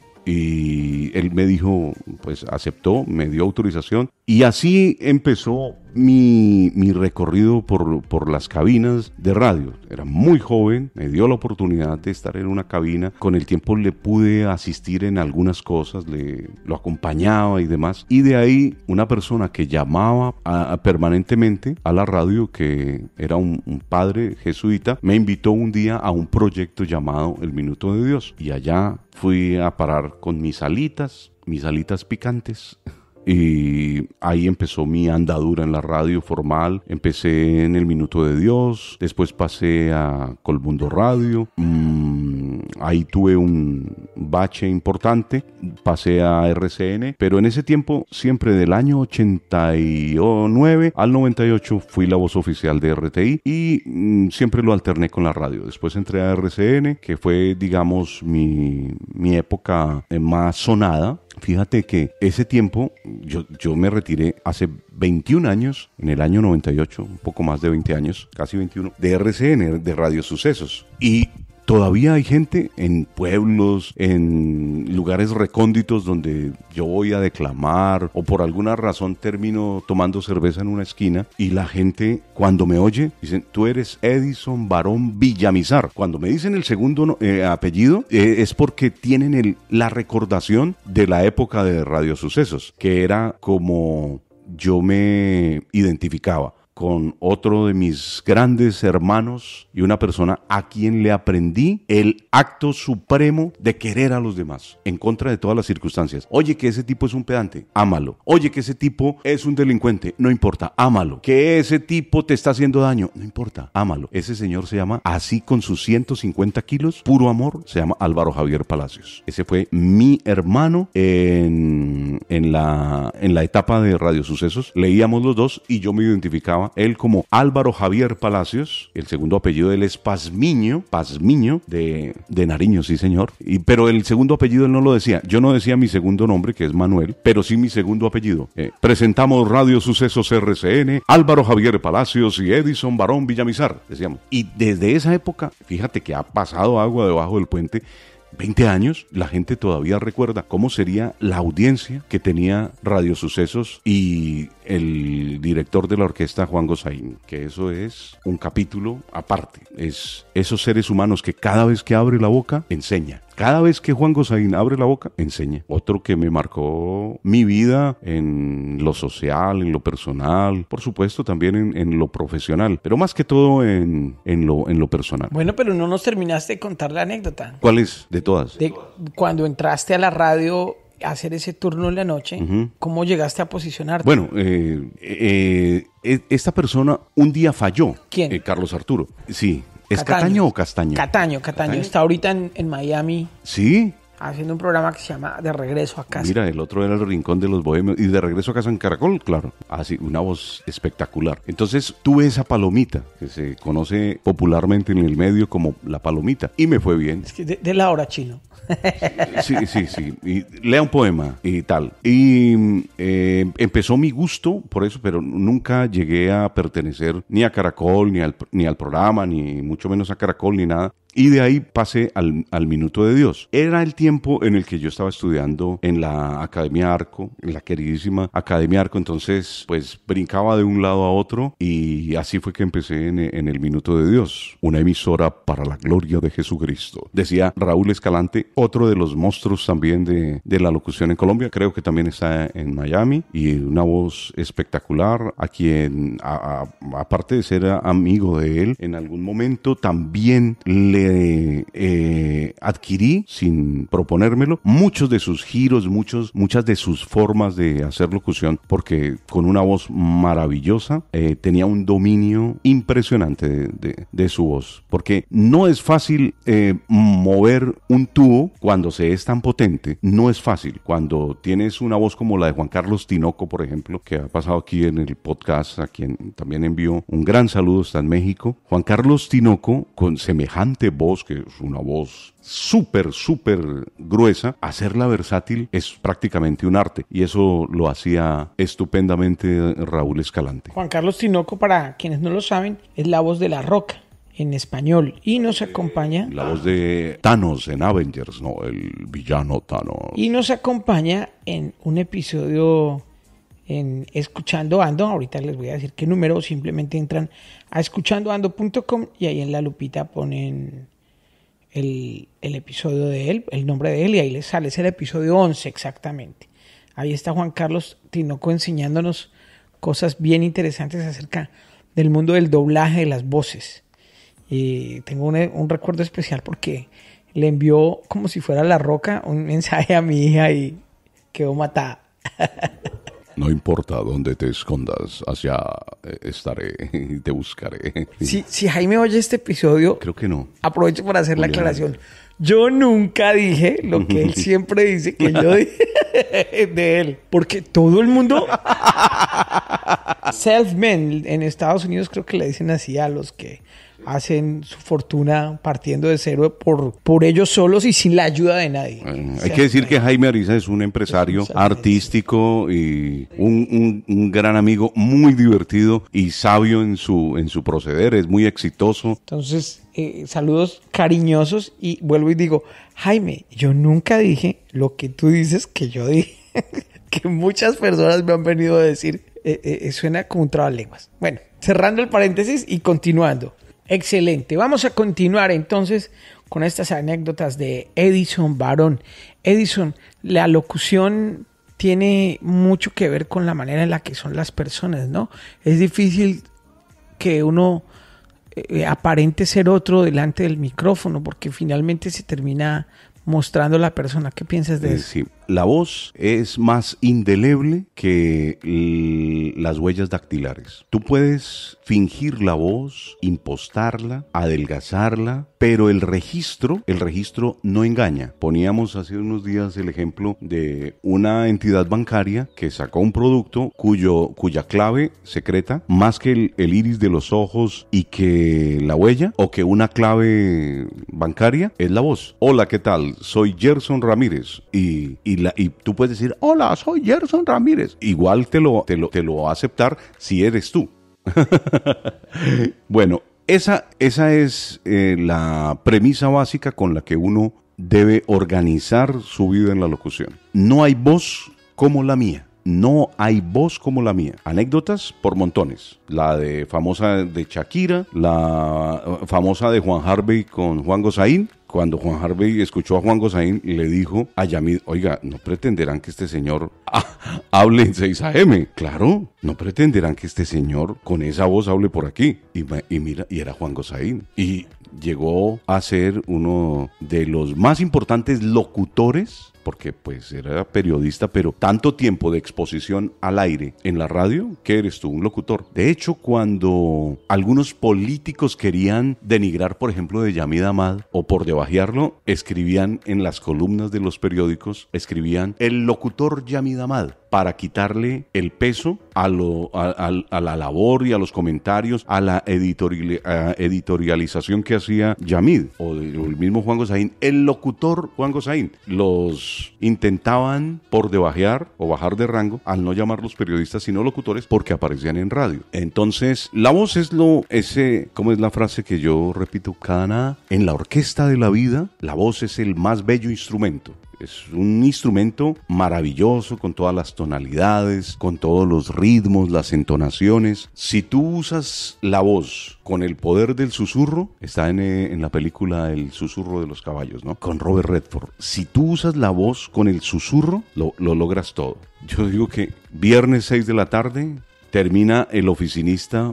Y él me dijo, pues aceptó, me dio autorización. Y así empezó mi, mi recorrido por, por las cabinas de radio. Era muy joven, me dio la oportunidad de estar en una cabina. Con el tiempo le pude asistir en algunas cosas, le, lo acompañaba y demás. Y de ahí una persona que llamaba a, a, permanentemente a la radio, que era un, un padre jesuita, me invitó un día a un proyecto llamado El Minuto de Dios. Y allá fui a parar con mis alitas, mis alitas picantes. Y ahí empezó mi andadura en la radio formal. Empecé en El Minuto de Dios, después pasé a Colmundo Radio. Mm, ahí tuve un bache importante, pasé a R C N, pero en ese tiempo, siempre del año ochenta y nueve al noventa y ocho, fui la voz oficial de R T I y mm, siempre lo alterné con la radio. Después entré a R C N, que fue, digamos, mi, mi época más sonada. Fíjate que ese tiempo, yo, yo me retiré hace veintiún años, en el año noventa y ocho, un poco más de veinte años, casi veintiuno, de R C N, de Radio Sucesos. Y todavía hay gente en pueblos, en lugares recónditos donde yo voy a declamar o por alguna razón termino tomando cerveza en una esquina y la gente cuando me oye dicen, tú eres Edison Barón Villamizar. Cuando me dicen el segundo eh, apellido eh, es porque tienen el, la recordación de la época de Radio Sucesos, que era como yo me identificaba con otro de mis grandes hermanos y una persona a quien le aprendí el acto supremo de querer a los demás, en contra de todas las circunstancias. Oye, que ese tipo es un pedante, ámalo. Oye, que ese tipo es un delincuente, no importa, ámalo. Que ese tipo te está haciendo daño, no importa, ámalo. Ese señor se llama, así con sus ciento cincuenta kilos, puro amor, se llama Álvaro Javier Palacios. Ese fue mi hermano en, en, la, en la etapa de Radio Sucesos. Leíamos los dos y yo me identificaba presentaba él como Álvaro Javier Palacios, el segundo apellido de él es Pazmiño, Pazmiño de, de Nariño, sí señor, y, pero el segundo apellido él no lo decía, yo no decía mi segundo nombre que es Manuel, pero sí mi segundo apellido. Eh, presentamos Radio Sucesos R C N, Álvaro Javier Palacios y Edison Barón Villamizar, decíamos. Y desde esa época, fíjate que ha pasado agua debajo del puente, veinte años, la gente todavía recuerda cómo sería la audiencia que tenía Radio Sucesos y el director de la orquesta Juan Gozaín, que eso es un capítulo aparte. Es esos seres humanos que cada vez que abre la boca, enseña. Cada vez que Juan Gozaín abre la boca, enseña. Otro que me marcó mi vida en lo social, en lo personal, por supuesto también en, en lo profesional, pero más que todo en, en, lo, en lo personal. Bueno, pero no nos terminaste de contar la anécdota. ¿Cuál es de todas? De cuando entraste a la radio a hacer ese turno en la noche, uh-huh. ¿Cómo llegaste a posicionarte? Bueno, eh, eh, eh, esta persona un día falló. ¿Quién? Eh, Carlos Arturo. Sí. ¿Es Cataño. Cataño o Castaño? Cataño, Cataño. Cataño. Está ahorita en, en Miami. ¿Sí? Haciendo un programa que se llama De Regreso a Casa. Mira, el otro era El Rincón de los Bohemios. Y De Regreso a Casa en Caracol, claro. Así, una voz espectacular. Entonces, tuve esa palomita, que se conoce popularmente en el medio como la palomita. Y me fue bien. Es que de, de la hora, Chino. Sí, sí, sí. Y lea un poema y tal. Y eh, empezó mi gusto por eso, pero nunca llegué a pertenecer ni a Caracol, ni al, ni al programa, ni mucho menos a Caracol, ni nada. Y de ahí pasé al, al Minuto de Dios. Era el tiempo en el que yo estaba estudiando en la Academia Arco, en la queridísima Academia Arco. Entonces, pues brincaba de un lado a otro y así fue que empecé en, en el Minuto de Dios, una emisora para la gloria de Jesucristo. Decía Raúl Escalante, otro de los monstruos también de, de la locución en Colombia. Creo que también está en Miami y una voz espectacular, a quien, a, a, aparte de ser amigo de él, en algún momento también le Eh, adquirí, sin proponérmelo, muchos de sus giros, muchos, muchas de sus formas de hacer locución, porque con una voz maravillosa eh, tenía un dominio impresionante de, de, de su voz, porque no es fácil eh, mover un tubo cuando se es tan potente, no es fácil. Cuando tienes una voz como la de Juan Carlos Tinoco, por ejemplo, que ha pasado aquí en el podcast, a quien también envío un gran saludo, está en México. Juan Carlos Tinoco, con semejante voz, que es una voz súper, súper gruesa, hacerla versátil es prácticamente un arte, y eso lo hacía estupendamente Raúl Escalante. Juan Carlos Tinoco, para quienes no lo saben, es la voz de La Roca en español y nos acompaña... La voz de Thanos en Avengers, no, el villano Thanos. Y nos acompaña en un episodio en Escuchando Ando. Ahorita les voy a decir qué número, simplemente entran a escuchando ando punto com y ahí en la lupita ponen el, el episodio de él, el nombre de él, y ahí les sale, es el episodio once exactamente. Ahí está Juan Carlos Tinoco enseñándonos cosas bien interesantes acerca del mundo del doblaje de las voces. Y tengo un, un recuerdo especial porque le envió, como si fuera La Roca, un mensaje a mi hija y quedó matada. No importa dónde te escondas, allá estaré y te buscaré. Si, si Jaime oye este episodio, creo que no. Aprovecho para hacer Julián. La aclaración. Yo nunca dije lo que él siempre dice que yo dije de él. Porque todo el mundo... Self-made en Estados Unidos creo que le dicen así a los que hacen su fortuna partiendo de cero por, por ellos solos y sin la ayuda de nadie. Bueno, hay que decir que Jaime Ariza es un empresario es un artístico y un, un, un gran amigo, muy divertido y sabio en su, en su proceder, es muy exitoso. Entonces, eh, saludos cariñosos y vuelvo y digo, Jaime, yo nunca dije lo que tú dices que yo dije, que muchas personas me han venido a decir, eh, eh, suena como un trabalenguas. Bueno, cerrando el paréntesis y continuando. Excelente. Vamos a continuar entonces con estas anécdotas de Edison Barón. Edison, la locución tiene mucho que ver con la manera en la que son las personas, ¿no? Es difícil que uno eh, aparente ser otro delante del micrófono porque finalmente se termina mostrando la persona. ¿Qué piensas de eh, eso? Sí, la voz es más indeleble que l- las huellas dactilares. Tú puedes fingir la voz, impostarla, adelgazarla, pero el registro, el registro no engaña. Poníamos hace unos días el ejemplo de una entidad bancaria que sacó un producto cuyo, cuya clave secreta, más que el, el iris de los ojos y que la huella, o que una clave bancaria, es la voz. Hola, ¿qué tal? Soy Gerson Ramírez. Y, y, la, y tú puedes decir, hola, soy Gerson Ramírez. Igual te lo, te lo, te lo va a aceptar si eres tú. Bueno, esa, esa es eh, la premisa básica con la que uno debe organizar su vida en la locución. No hay voz como la mía. No hay voz como la mía. Anécdotas por montones. La de famosa de Shakira, la famosa de Juan Harvey con Juan Gozaín. Cuando Juan Harvey escuchó a Juan Gozaín, le dijo a Yamid, oiga, ¿no pretenderán que este señor ah, hable en seis A M? Claro, no pretenderán que este señor con esa voz hable por aquí. Y, y mira, y era Juan Gozaín. Y llegó a ser uno de los más importantes locutores, porque pues era periodista, pero tanto tiempo de exposición al aire en la radio, que eres tú un locutor. De hecho, cuando algunos políticos querían denigrar, por ejemplo, de Yamid Amad, o por debajearlo, escribían en las columnas de los periódicos, escribían el locutor Yamid Amad, para quitarle el peso a, lo, a, a, a la labor y a los comentarios, a la editorial, a editorialización que hacía Yamid, o, de, o el mismo Juan Gozaín, el locutor Juan Gozaín. Los intentaban por debajear o bajar de rango, al no llamarlos periodistas sino locutores, porque aparecían en radio. Entonces, la voz es lo, ese, ¿cómo es la frase que yo repito cada nada? En la orquesta de la vida, la voz es el más bello instrumento. Es un instrumento maravilloso, con todas las tonalidades, con todos los ritmos, las entonaciones. Si tú usas la voz con el poder del susurro, está en, en la película El susurro de los caballos, ¿no? Con Robert Redford. Si tú usas la voz con el susurro, lo, lo logras todo. Yo digo que viernes seis de la tarde, termina el oficinista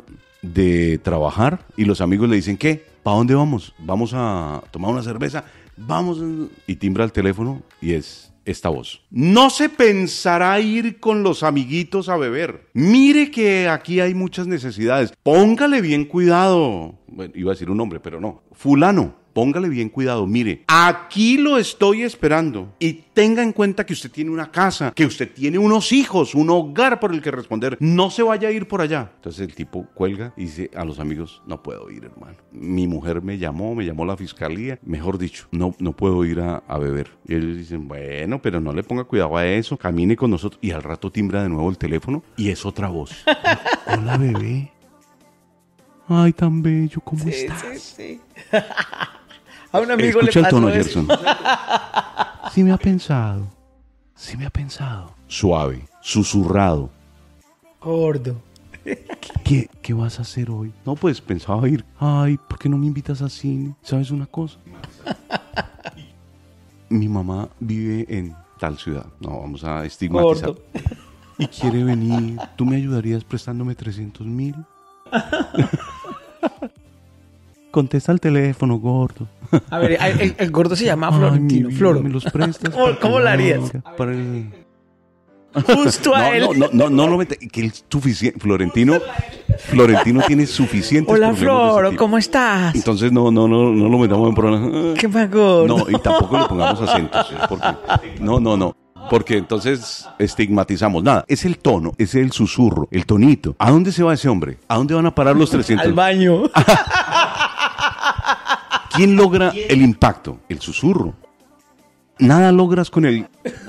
de trabajar y los amigos le dicen, ¿qué? ¿Para dónde vamos? ¿Vamos a tomar una cerveza? Vamos, y timbra el teléfono y es esta voz. No se pensará ir con los amiguitos a beber. Mire que aquí hay muchas necesidades. Póngale bien cuidado. Bueno, iba a decir un nombre, pero no. Fulano. Póngale bien cuidado, mire, aquí lo estoy esperando y tenga en cuenta que usted tiene una casa, que usted tiene unos hijos, un hogar por el que responder, no se vaya a ir por allá. Entonces el tipo cuelga y dice a los amigos, no puedo ir, hermano. Mi mujer me llamó, me llamó la fiscalía, mejor dicho, no, no puedo ir a, a beber. Y ellos dicen, bueno, pero no le ponga cuidado a eso, camine con nosotros. Y al rato timbra de nuevo el teléfono y es otra voz. Hola, bebé. Ay, tan bello, ¿cómo sí, estás? Sí, sí. A un amigo Escucha le pasó el tono, eso. Gerson. Sí me ha pensado. Sí me ha pensado. Suave, susurrado. Gordo. ¿Qué, ¿Qué vas a hacer hoy? No, pues pensaba ir. Ay, ¿por qué no me invitas a cine? ¿Sabes una cosa? Mi mamá vive en tal ciudad. No, vamos a estigmatizar. Gordo. Y quiere venir. ¿Tú me ayudarías prestándome trescientos mil? Contesta el teléfono, gordo. A ver, el, el, el gordo se llama Florentino. Ay, Floro. ¿Me los prestas? ¿Cómo, ¿cómo lo harías? Para el... Justo a no, él. No, no, no, no lo mete. Que es suficiente. Florentino, Florentino tiene suficientes Hola, problemas. Floro, ¿cómo estás? Entonces no, no, no, no lo metamos en problemas. ¿Qué más, gordo? No, y tampoco le pongamos acentos. Porque, no, no, no. Porque entonces estigmatizamos. Nada, es el tono, es el susurro, el tonito. ¿A dónde se va ese hombre? ¿A dónde van a parar los trescientos? Al baño. ¿Quién logra el impacto? El susurro. Nada logras con el...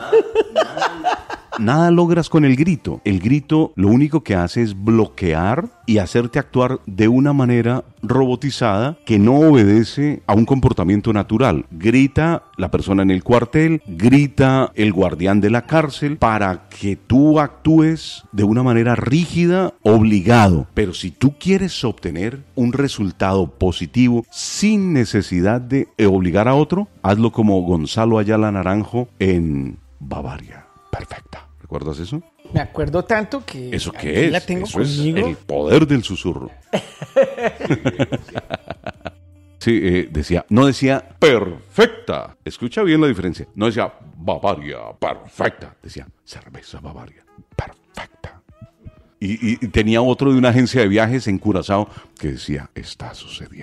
Nada logras con el grito. El grito lo único que hace es bloquear y hacerte actuar de una manera robotizada que no obedece a un comportamiento natural. Grita la persona en el cuartel, grita el guardián de la cárcel para que tú actúes de una manera rígida, obligado. Pero si tú quieres obtener un resultado positivo sin necesidad de obligar a otro, hazlo como Gonzalo Ayala Naranjo en Bavaria. Perfecta. ¿Recuerdas eso? Me acuerdo tanto que... ¿Eso qué es? La tengo eso conmigo. Es el poder del susurro. Sí, eh, decía, no decía perfecta. Escucha bien la diferencia. No decía Bavaria, perfecta. Decía cerveza Bavaria, perfecta. Y, y, y tenía otro de una agencia de viajes en Curazao que decía, está sucediendo.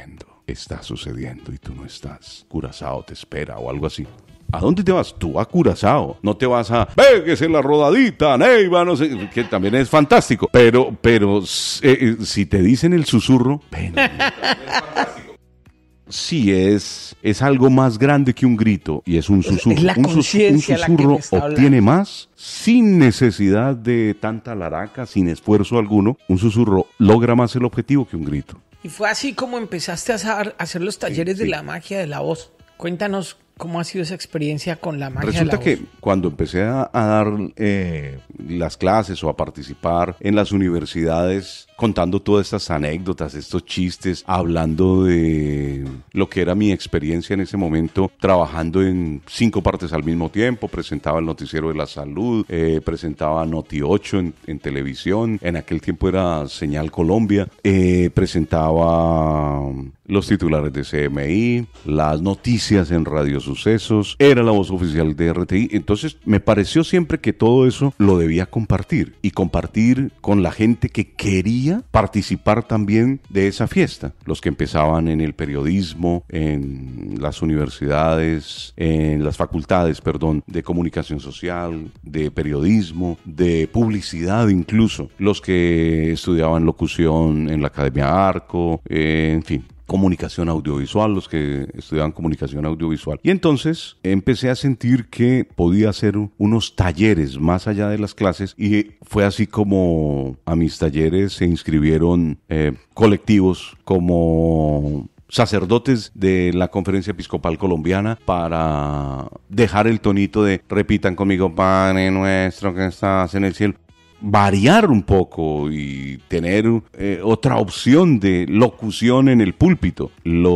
está sucediendo y tú no estás. Curazao te espera o algo así. ¿A dónde te vas? Tú a Curazao. No te vas a... ¡Véguese la rodadita, Neiva! No sé, que también es fantástico. Pero, pero eh, eh, si te dicen el susurro... Ven, es fantástico. Sí, es, es algo más grande que un grito y es un susurro. Es la un, sus, un susurro obtiene más sin necesidad de tanta laraca, sin esfuerzo alguno. Un susurro logra más el objetivo que un grito. Y fue así como empezaste a hacer, a hacer los talleres sí, sí. de la magia de la voz. Cuéntanos cómo ha sido esa experiencia con la magia Resulta de la voz. Resulta que cuando empecé a, a dar eh, las clases o a participar en las universidades contando todas estas anécdotas, estos chistes, hablando de lo que era mi experiencia en ese momento, trabajando en cinco partes al mismo tiempo, presentaba el Noticiero de la Salud, eh, presentaba Noti ocho en, en televisión, en aquel tiempo era Señal Colombia, eh, presentaba los titulares de C M I, las noticias en Radio Sucesos, era la voz oficial de R T I, entonces me pareció siempre que todo eso lo debía compartir, y compartir con la gente que quería participar también de esa fiesta, los que empezaban en el periodismo, en las universidades, en las facultades, perdón, de comunicación social, de periodismo, de publicidad incluso, los que estudiaban locución en la Academia Arco, eh, en fin. Comunicación audiovisual, los que estudiaban comunicación audiovisual. Y entonces empecé a sentir que podía hacer unos talleres más allá de las clases, y fue así como a mis talleres se inscribieron eh, colectivos como sacerdotes de la Conferencia Episcopal Colombiana para dejar el tonito de repitan conmigo, Padre nuestro que estás en el cielo. Variar un poco y tener eh, otra opción de locución en el púlpito.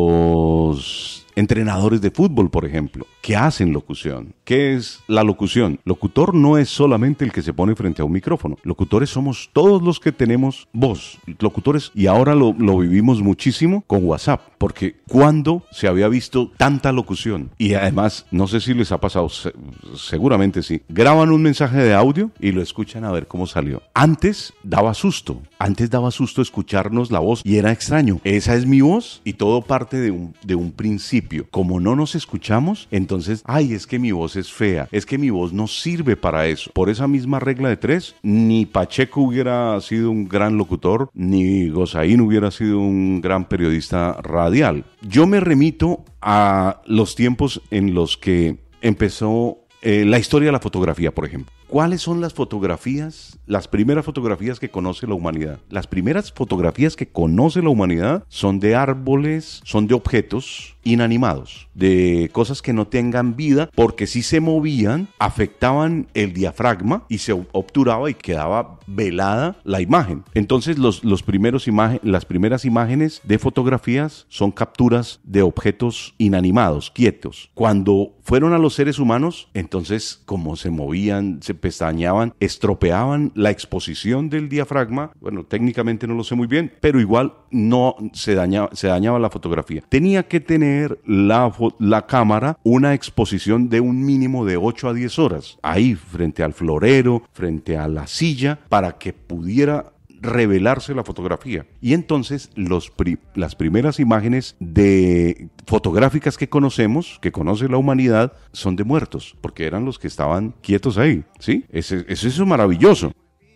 Los entrenadores de fútbol, por ejemplo, que hacen locución. ¿Qué es la locución? Locutor no es solamente el que se pone frente a un micrófono. Locutores somos todos los que tenemos voz. Locutores, y ahora lo, lo vivimos muchísimo con WhatsApp, porque ¿cuándo se había visto tanta locución? Y además, no sé si les ha pasado, se, seguramente sí, graban un mensaje de audio y lo escuchan a ver cómo salió. Antes daba susto, antes daba susto escucharnos la voz y era extraño. Esa es mi voz y todo parte de un, de un principio. Como no nos escuchamos, entonces, ay, es que mi voz es fea, es que mi voz no sirve para eso. Por esa misma regla de tres, ni Pacheco hubiera sido un gran locutor, ni Gozaín hubiera sido un gran periodista radial. Yo me remito a los tiempos en los que empezó eh, la historia de la fotografía, por ejemplo. ¿Cuáles son las fotografías, las primeras fotografías que conoce la humanidad? Las primeras fotografías que conoce la humanidad son de árboles, son de objetos inanimados, de cosas que no tengan vida, porque si se movían, afectaban el diafragma y se obturaba y quedaba velada la imagen. Entonces los, los primeros imagen, las primeras imágenes de fotografías son capturas de objetos inanimados, quietos. Cuando fueron a los seres humanos, entonces como se movían, se pestañeaban, estropeaban la exposición del diafragma. Bueno, técnicamente no lo sé muy bien, pero igual no se dañaba, se dañaba la fotografía. Tenía que tener la, la cámara una exposición de un mínimo de ocho a diez horas, ahí frente al florero, frente a la silla, para que pudiera revelarse la fotografía. Y entonces los pri- las primeras imágenes de fotográficas que conocemos, que conoce la humanidad, son de muertos, porque eran los que estaban quietos ahí, ¿sí? Ese, ese, eso es maravilloso.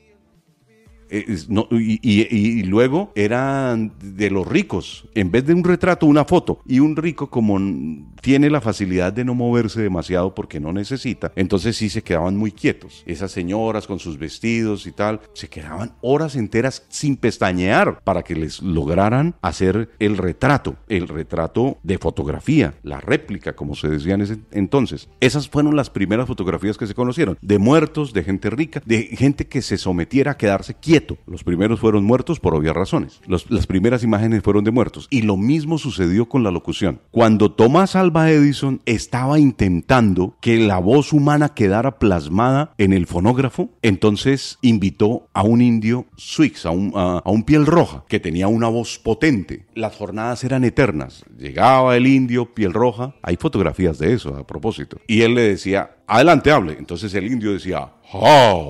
Es, no, y, y, y luego eran de los ricos, en vez de un retrato, una foto, y un rico como tiene la facilidad de no moverse demasiado porque no necesita, entonces sí se quedaban muy quietos. Esas señoras con sus vestidos y tal, se quedaban horas enteras sin pestañear para que les lograran hacer el retrato, el retrato de fotografía, la réplica, como se decía en ese entonces. Esas fueron las primeras fotografías que se conocieron, de muertos, de gente rica, de gente que se sometiera a quedarse quieta. Los primeros fueron muertos por obvias razones. Los, las primeras imágenes fueron de muertos. Y lo mismo sucedió con la locución. Cuando Thomas Alva Edison estaba intentando que la voz humana quedara plasmada en el fonógrafo, entonces invitó a un indio Swix, a un, a, a un piel roja, que tenía una voz potente. Las jornadas eran eternas. Llegaba el indio, piel roja. Hay fotografías de eso, a propósito. Y él le decía, adelante, hable. Entonces el indio decía, how.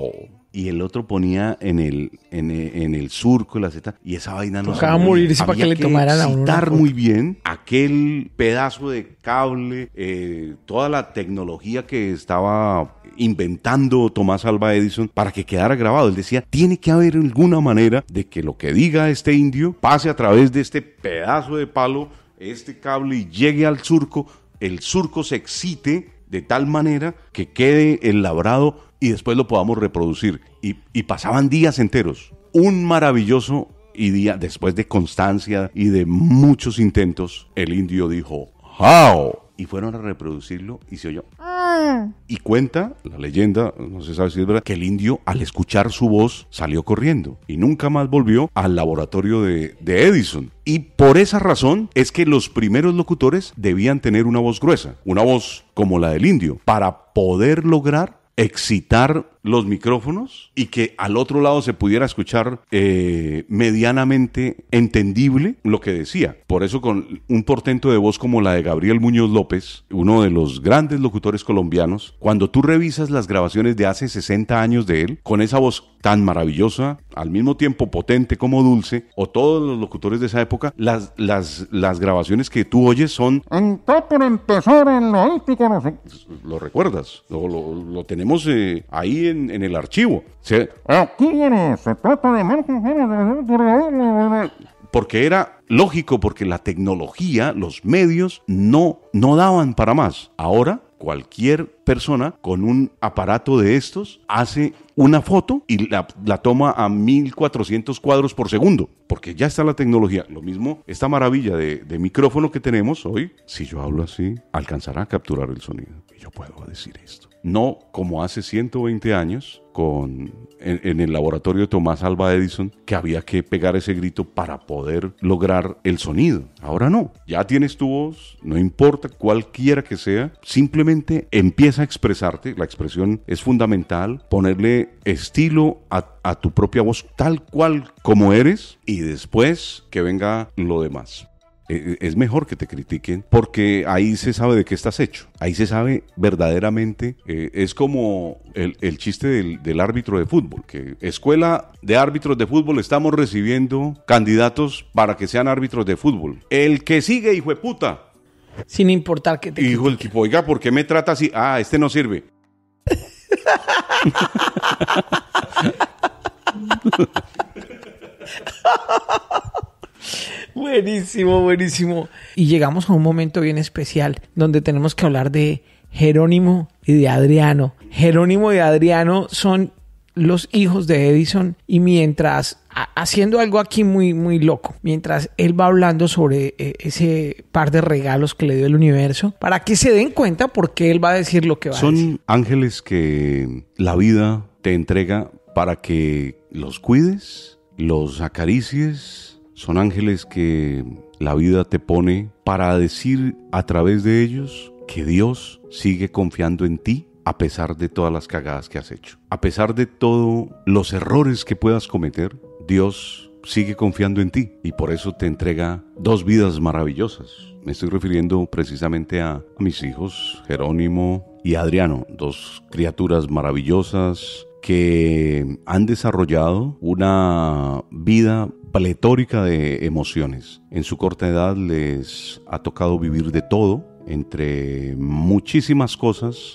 y el otro ponía en el, en el, en el surco la Z, y esa vaina no tocaba morirse para que le tomaran a uno. Citar muy bien aquel pedazo de cable, eh, toda la tecnología que estaba inventando Tomás Alva Edison para que quedara grabado. Él decía, tiene que haber alguna manera de que lo que diga este indio pase a través de este pedazo de palo, este cable, y llegue al surco, el surco se excite de tal manera que quede enlabrado y después lo podamos reproducir. Y, y pasaban días enteros. Un maravilloso y día, después de constancia y de muchos intentos, el indio dijo, ¡how! Y fueron a reproducirlo y se oyó. Y cuenta la leyenda, no se sabe si es verdad, que el indio al escuchar su voz salió corriendo y nunca más volvió al laboratorio de, de Edison. Y por esa razón es que los primeros locutores debían tener una voz gruesa, una voz como la del indio, para poder lograr excitar los micrófonos y que al otro lado se pudiera escuchar eh, medianamente entendible lo que decía. Por eso, con un portento de voz como la de Gabriel Muñoz López, uno de los grandes locutores colombianos, cuando tú revisas las grabaciones de hace sesenta años de él, con esa voz tan maravillosa, al mismo tiempo potente como dulce, o todos los locutores de esa época, las, las, las grabaciones que tú oyes son... Está por empezar el analítico, no sé. ¿Lo recuerdas? Lo, lo, lo tenemos eh, ahí en, en el archivo. Se... Aquí viene, se trata de... Porque era lógico, porque la tecnología, los medios, no, no daban para más. Ahora, cualquier persona con un aparato de estos hace una foto y la, la toma a mil cuatrocientos cuadros por segundo, porque ya está la tecnología. Lo mismo, esta maravilla de, de micrófono que tenemos hoy, si yo hablo así, alcanzará a capturar el sonido. Y yo puedo decir esto. No como hace ciento veinte años, con, en, en el laboratorio de Tomás Alva Edison, que había que pegar ese grito para poder lograr el sonido. Ahora no, ya tienes tu voz, no importa cualquiera que sea, simplemente empieza a expresarte. La expresión es fundamental, ponerle estilo a, a tu propia voz tal cual como eres, y después que venga lo demás. Es mejor que te critiquen porque ahí se sabe de qué estás hecho, ahí se sabe verdaderamente. Eh, es como el, el chiste del, del árbitro de fútbol, que escuela de árbitros de fútbol, estamos recibiendo candidatos para que sean árbitros de fútbol. El que sigue, hijo de puta. Sin importar que te... Hijo del tipo, oiga, ¿por qué me trata así? Ah, este no sirve. Buenísimo, buenísimo. Y llegamos a un momento bien especial donde tenemos que hablar de Jerónimo y de Adriano. Jerónimo y Adriano son los hijos de Edison, y mientras, a, haciendo algo aquí muy, muy loco, mientras él va hablando sobre eh, ese par de regalos que le dio el universo, para que se den cuenta por qué él va a decir lo que va son a decir. Son ángeles que la vida te entrega para que los cuides, los acaricies. Son ángeles que la vida te pone para decir a través de ellos que Dios sigue confiando en ti a pesar de todas las cagadas que has hecho. A pesar de todos los errores que puedas cometer, Dios sigue confiando en ti y por eso te entrega dos vidas maravillosas. Me estoy refiriendo precisamente a, a mis hijos, Jerónimo y Adriano, dos criaturas maravillosas que han desarrollado una vida pletórica de emociones. En su corta edad les ha tocado vivir de todo, entre muchísimas cosas,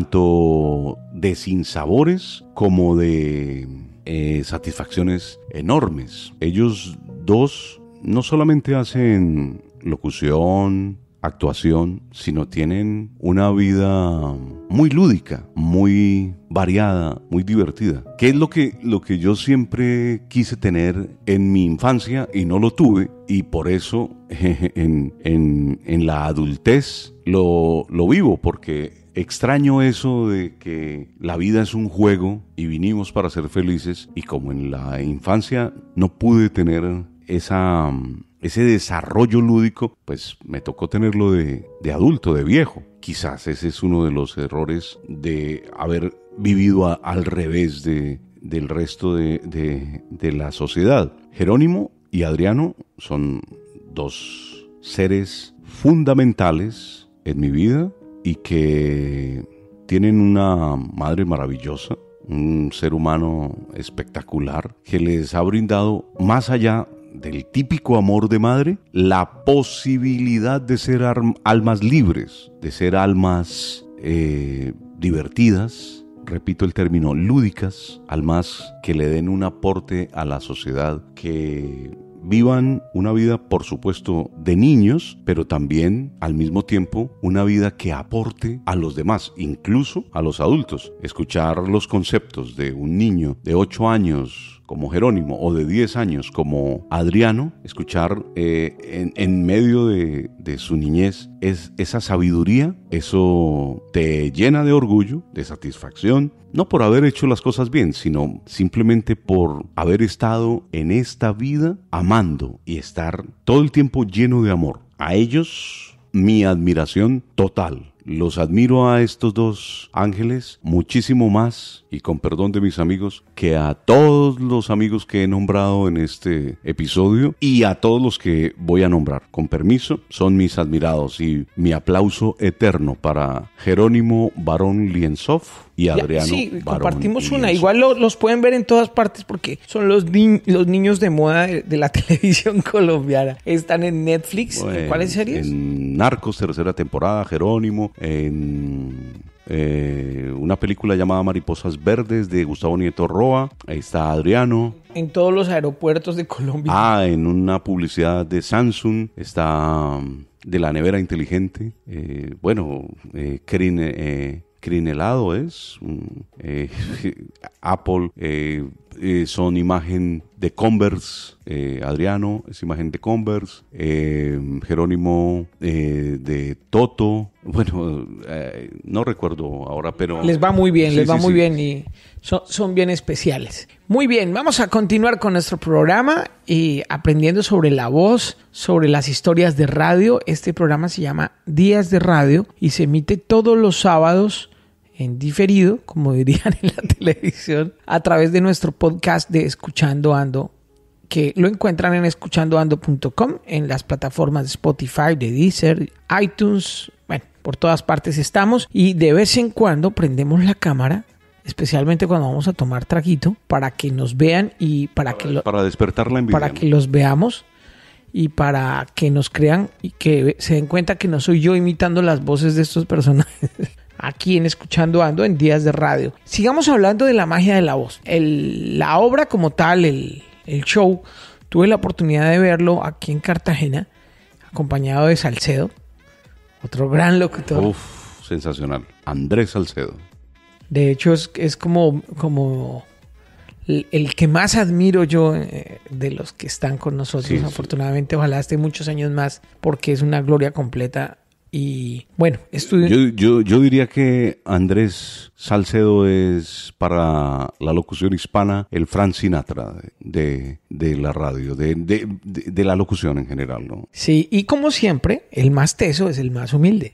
tanto de sinsabores como de eh, satisfacciones enormes. Ellos dos no solamente hacen locución, actuación, sino tienen una vida muy lúdica, muy variada, muy divertida, que es lo que, lo que yo siempre quise tener en mi infancia y no lo tuve, y por eso en, en, en la adultez lo, lo vivo, porque extraño eso de que la vida es un juego y vinimos para ser felices, y como en la infancia no pude tener esa... ese desarrollo lúdico, pues me tocó tenerlo de, de adulto, de viejo. Quizás ese es uno de los errores de haber vivido a, al revés de, del resto de, de, de la sociedad. Jerónimo y Adriano son dos seres fundamentales en mi vida y que tienen una madre maravillosa, un ser humano espectacular que les ha brindado, más allá del típico amor de madre, la posibilidad de ser almas libres, de ser almas eh, divertidas, repito el término, lúdicas, almas que le den un aporte a la sociedad, que vivan una vida, por supuesto, de niños, pero también, al mismo tiempo, una vida que aporte a los demás, incluso a los adultos. Escuchar los conceptos de un niño de ocho años como Jerónimo o de diez años como Adriano, escuchar eh, en, en medio de, de su niñez es esa sabiduría, eso te llena de orgullo, de satisfacción, no por haber hecho las cosas bien, sino simplemente por haber estado en esta vida amando y estar todo el tiempo lleno de amor. A ellos, mi admiración total. Los admiro a estos dos ángeles muchísimo más, y con perdón de mis amigos, que a todos los amigos que he nombrado en este episodio y a todos los que voy a nombrar. Con permiso, son mis admirados, y mi aplauso eterno para Jerónimo Barón Lienzoff y Adriano ya, sí, Barón compartimos Lienzoff. Una. Igual lo, los pueden ver en todas partes porque son los, ni los niños de moda de, de la televisión colombiana. Están en Netflix. Bueno, ¿En cuáles series? En Narcos, tercera temporada, Jerónimo, en eh, una película llamada Mariposas Verdes de Gustavo Nieto Roa. Ahí está Adriano. En todos los aeropuertos de Colombia. Ah, en una publicidad de Samsung está um, de la nevera inteligente. Eh, bueno, eh, Crine, eh, Crinelado es. Um, eh, Apple eh, eh, son imagen de Converse. Eh, Adriano es imagen de Converse. Eh, Jerónimo eh, de Toto. Bueno, eh, no recuerdo ahora, pero... Les va muy bien, sí, les va sí, muy sí. bien y son, son bien especiales. Muy bien, vamos a continuar con nuestro programa y aprendiendo sobre la voz, sobre las historias de radio. Este programa se llama Días de Radio y se emite todos los sábados en diferido, como dirían en la televisión, a través de nuestro podcast de Escuchando Ando, que lo encuentran en escuchando ando punto com, en las plataformas de Spotify, de Deezer, iTunes, bueno, por todas partes estamos, y de vez en cuando prendemos la cámara, especialmente cuando vamos a tomar traguito, para que nos vean y para, para que lo, para despertar la envidia, para ¿no? que los veamos y para que nos crean y que se den cuenta que no soy yo imitando las voces de estos personajes. Aquí en Escuchando Ando, en Días de Radio. Sigamos hablando de la magia de la voz. El, la obra como tal, el, el show, tuve la oportunidad de verlo aquí en Cartagena, acompañado de Salcedo, otro gran locutor. Uf, sensacional. Andrés Salcedo. De hecho, es, es como, como el, el que más admiro yo eh, de los que están con nosotros. Sí, afortunadamente, sí. Ojalá esté muchos años más, porque es una gloria completa. Y bueno, estudio... yo, yo, yo diría que Andrés Salcedo es para la locución hispana el Frank Sinatra de, de la radio, de, de, de, de la locución en general, ¿no? Sí, y como siempre, el más teso es el más humilde.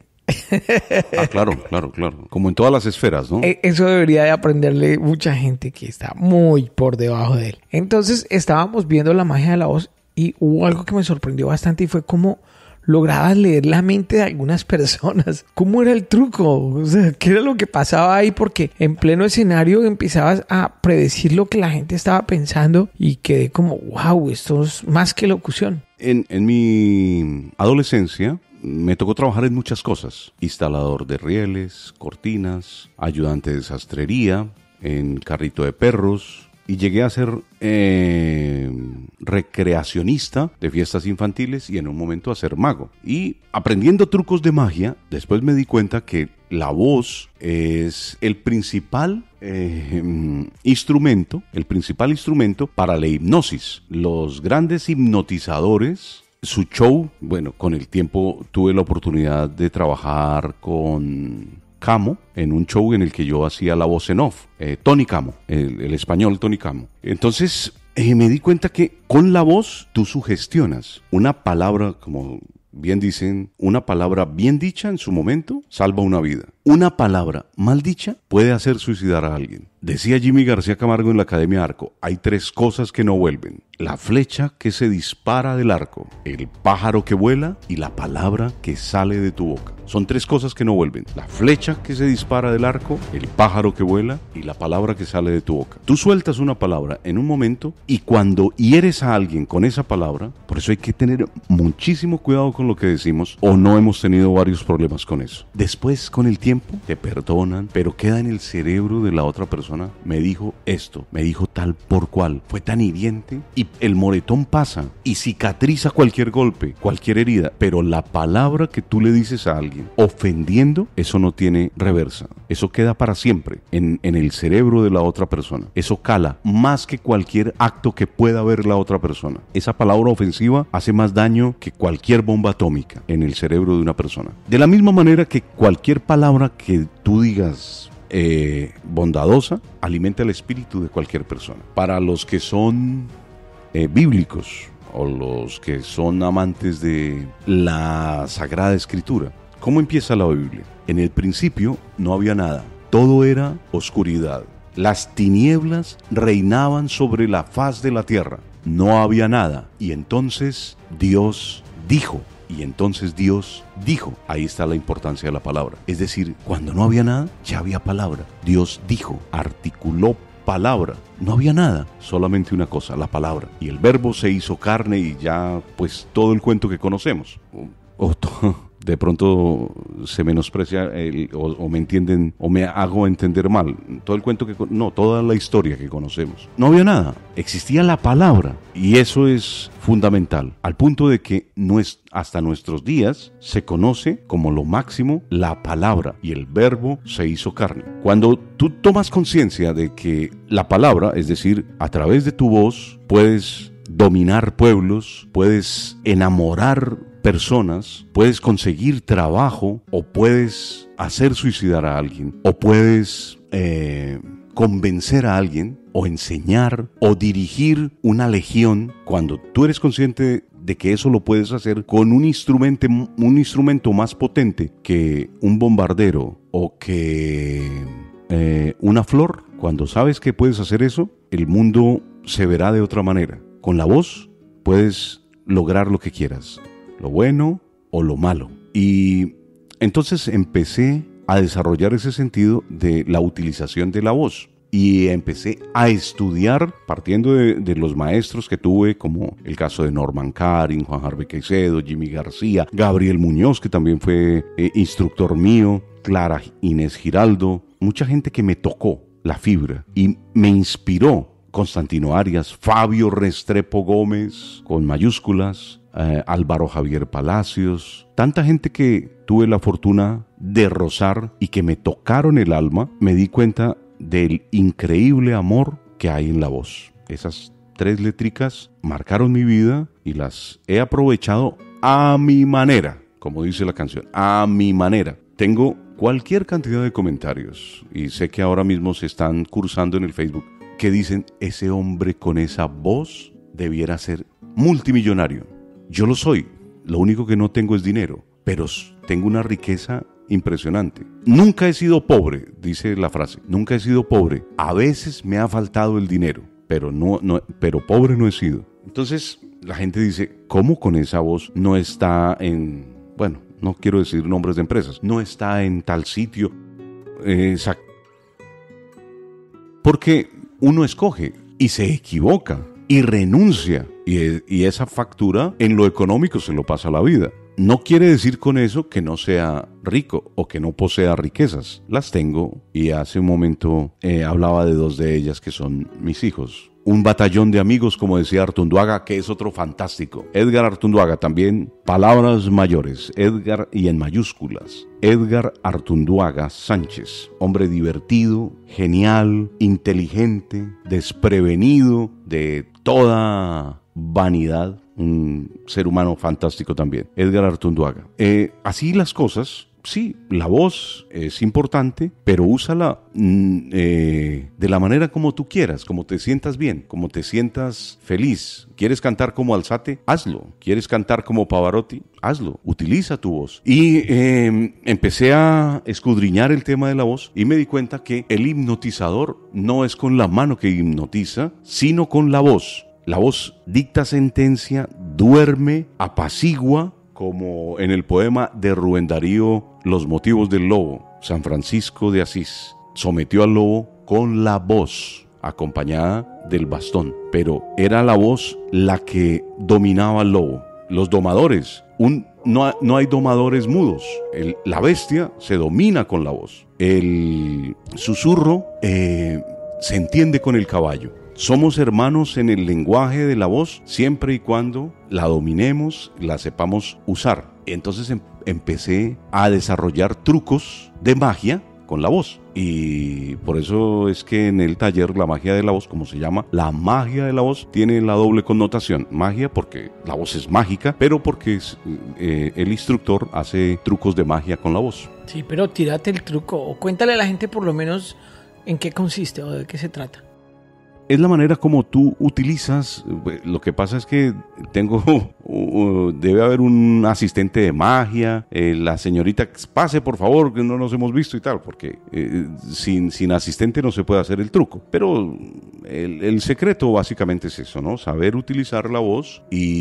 Ah, claro, claro, claro. Como en todas las esferas, ¿no? Eso debería de aprenderle mucha gente que está muy por debajo de él. Entonces estábamos viendo la magia de la voz y hubo algo que me sorprendió bastante y fue como lograbas leer la mente de algunas personas. ¿Cómo era el truco? O sea, ¿qué era lo que pasaba ahí? Porque en pleno escenario empezabas a predecir lo que la gente estaba pensando y quedé como, wow, esto es más que locución. En, en mi adolescencia me tocó trabajar en muchas cosas. Instalador de rieles, cortinas, ayudante de sastrería, en carrito de perros. Y llegué a ser eh, recreacionista de fiestas infantiles y en un momento a ser mago. Y aprendiendo trucos de magia, después me di cuenta que la voz es el principal eh, instrumento, el principal instrumento para la hipnosis. Los grandes hipnotizadores, su show, bueno, con el tiempo tuve la oportunidad de trabajar con Camo, en un show en el que yo hacía la voz en off, eh, Tony Camo, el, el español Tony Camo. Entonces eh, me di cuenta que con la voz tú sugestionas una palabra, como bien dicen, una palabra bien dicha en su momento salva una vida. una palabra mal dicha puede hacer suicidar a alguien. Decía Jimmy García Camargo en la Academia Arco, hay tres cosas que no vuelven: la flecha que se dispara del arco, el pájaro que vuela y la palabra que sale de tu boca. Son tres cosas que no vuelven: la flecha que se dispara del arco, el pájaro que vuela y la palabra que sale de tu boca. Tú sueltas una palabra en un momento y cuando hieres a alguien con esa palabra, por eso hay que tener muchísimo cuidado con lo que decimos, o no hemos tenido varios problemas con eso. Después, con el tiempo, te perdonan, pero queda en el cerebro de la otra persona: me dijo esto, me dijo tal por cual, fue tan hiriente, y el moretón pasa y cicatriza cualquier golpe, cualquier herida, pero la palabra que tú le dices a alguien ofendiendo, eso no tiene reversa, eso queda para siempre en, en el cerebro de la otra persona, eso cala más que cualquier acto que pueda ver la otra persona. Esa palabra ofensiva hace más daño que cualquier bomba atómica en el cerebro de una persona. De la misma manera que cualquier palabra que tú digas Eh, bondadosa alimenta el espíritu de cualquier persona. Para los que son eh, bíblicos o los que son amantes de la Sagrada Escritura, ¿cómo empieza la Biblia? En el principio no había nada, todo era oscuridad, las tinieblas reinaban sobre la faz de la tierra, no había nada, y entonces Dios dijo. Y entonces Dios dijo. Ahí está la importancia de la palabra. Es decir, cuando no había nada, ya había palabra. Dios dijo, articuló palabra. No había nada, solamente una cosa, la palabra. Y el verbo se hizo carne y ya, pues, todo el cuento que conocemos. O, o todo... De pronto se menosprecia el, o, o me entienden o me hago entender mal. Todo el cuento que... No, toda la historia que conocemos. No había nada. Existía la palabra. Y eso es fundamental. Al punto de que no es, hasta nuestros días se conoce como lo máximo la palabra. Y el verbo se hizo carne. Cuando tú tomas conciencia de que la palabra, es decir, a través de tu voz, puedes dominar pueblos, puedes enamorar personas, puedes conseguir trabajo, o puedes hacer suicidar a alguien, o puedes eh, convencer a alguien, o enseñar, o dirigir una legión. Cuando tú eres consciente de que eso lo puedes hacer con un instrumento, un instrumento más potente que un bombardero o que eh, una flor, cuando sabes que puedes hacer eso, el mundo se verá de otra manera. Con la voz puedes lograr lo que quieras, lo bueno o lo malo. Y entonces empecé a desarrollar ese sentido de la utilización de la voz. Y empecé a estudiar, partiendo de, de los maestros que tuve, como el caso de Norman Karin, Juan Harvey Caicedo, Jimmy García, Gabriel Muñoz, que también fue eh, instructor mío, Clara Inés Giraldo, mucha gente que me tocó la fibra y me inspiró. Constantino Arias, Fabio Restrepo Gómez, con mayúsculas, eh, Álvaro Javier Palacios, tanta gente que tuve la fortuna de rozar y que me tocaron el alma. Me di cuenta del increíble amor que hay en la voz. Esas tres létricas marcaron mi vida y las he aprovechado a mi manera, como dice la canción, a mi manera. Tengo cualquier cantidad de comentarios y sé que ahora mismo se están cursando en el Facebook que dicen: ese hombre con esa voz debiera ser multimillonario. Yo lo soy, lo único que no tengo es dinero, pero tengo una riqueza impresionante. Nunca he sido pobre, dice la frase, nunca he sido pobre. A veces me ha faltado el dinero, pero, no, no, pero pobre no he sido. Entonces la gente dice: ¿cómo con esa voz no está en... Bueno, no quiero decir nombres de empresas, no está en tal sitio? Exacto. Porque uno escoge y se equivoca y renuncia, y, y esa factura en lo económico se lo pasa la vida. No quiere decir con eso que no sea rico o que no posea riquezas. Las tengo, y hace un momento eh, hablaba de dos de ellas que son mis hijos. Un batallón de amigos, como decía Artunduaga, que es otro fantástico. Edgar Artunduaga, también palabras mayores, Edgar y en mayúsculas. Edgar Artunduaga Sánchez, hombre divertido, genial, inteligente, desprevenido de toda vanidad. Un ser humano fantástico también, Edgar Artunduaga. Eh, así las cosas, sí, la voz es importante, pero úsala mm, eh, de la manera como tú quieras, como te sientas bien, como te sientas feliz. ¿Quieres cantar como Alzate? Hazlo. ¿Quieres cantar como Pavarotti? Hazlo. Utiliza tu voz. Y eh, empecé a escudriñar el tema de la voz y me di cuenta que el hipnotizador no es con la mano que hipnotiza, sino con la voz. La voz dicta sentencia, duerme, apacigua, como en el poema de Rubén Darío, Los motivos del lobo. San Francisco de Asís sometió al lobo con la voz, acompañada del bastón, pero era la voz la que dominaba al lobo. Los domadores, un, no, no hay domadores mudos. El, la bestia se domina con la voz. El susurro eh, se entiende con el caballo. Somos hermanos en el lenguaje de la voz siempre y cuando la dominemos, la sepamos usar. Entonces em- empecé a desarrollar trucos de magia con la voz. Y por eso es que en el taller La Magia de la Voz, como se llama, la magia de la voz tiene la doble connotación. Magia porque la voz es mágica, pero porque es, eh, el instructor hace trucos de magia con la voz. Sí, pero tírate el truco o cuéntale a la gente por lo menos en qué consiste o de qué se trata. Es la manera como tú utilizas. Lo que pasa es que tengo, uh, debe haber un asistente de magia, eh, la señorita, pase por favor, que no nos hemos visto y tal, porque eh, sin, sin asistente no se puede hacer el truco. Pero el, el secreto básicamente es eso, ¿no? Saber utilizar la voz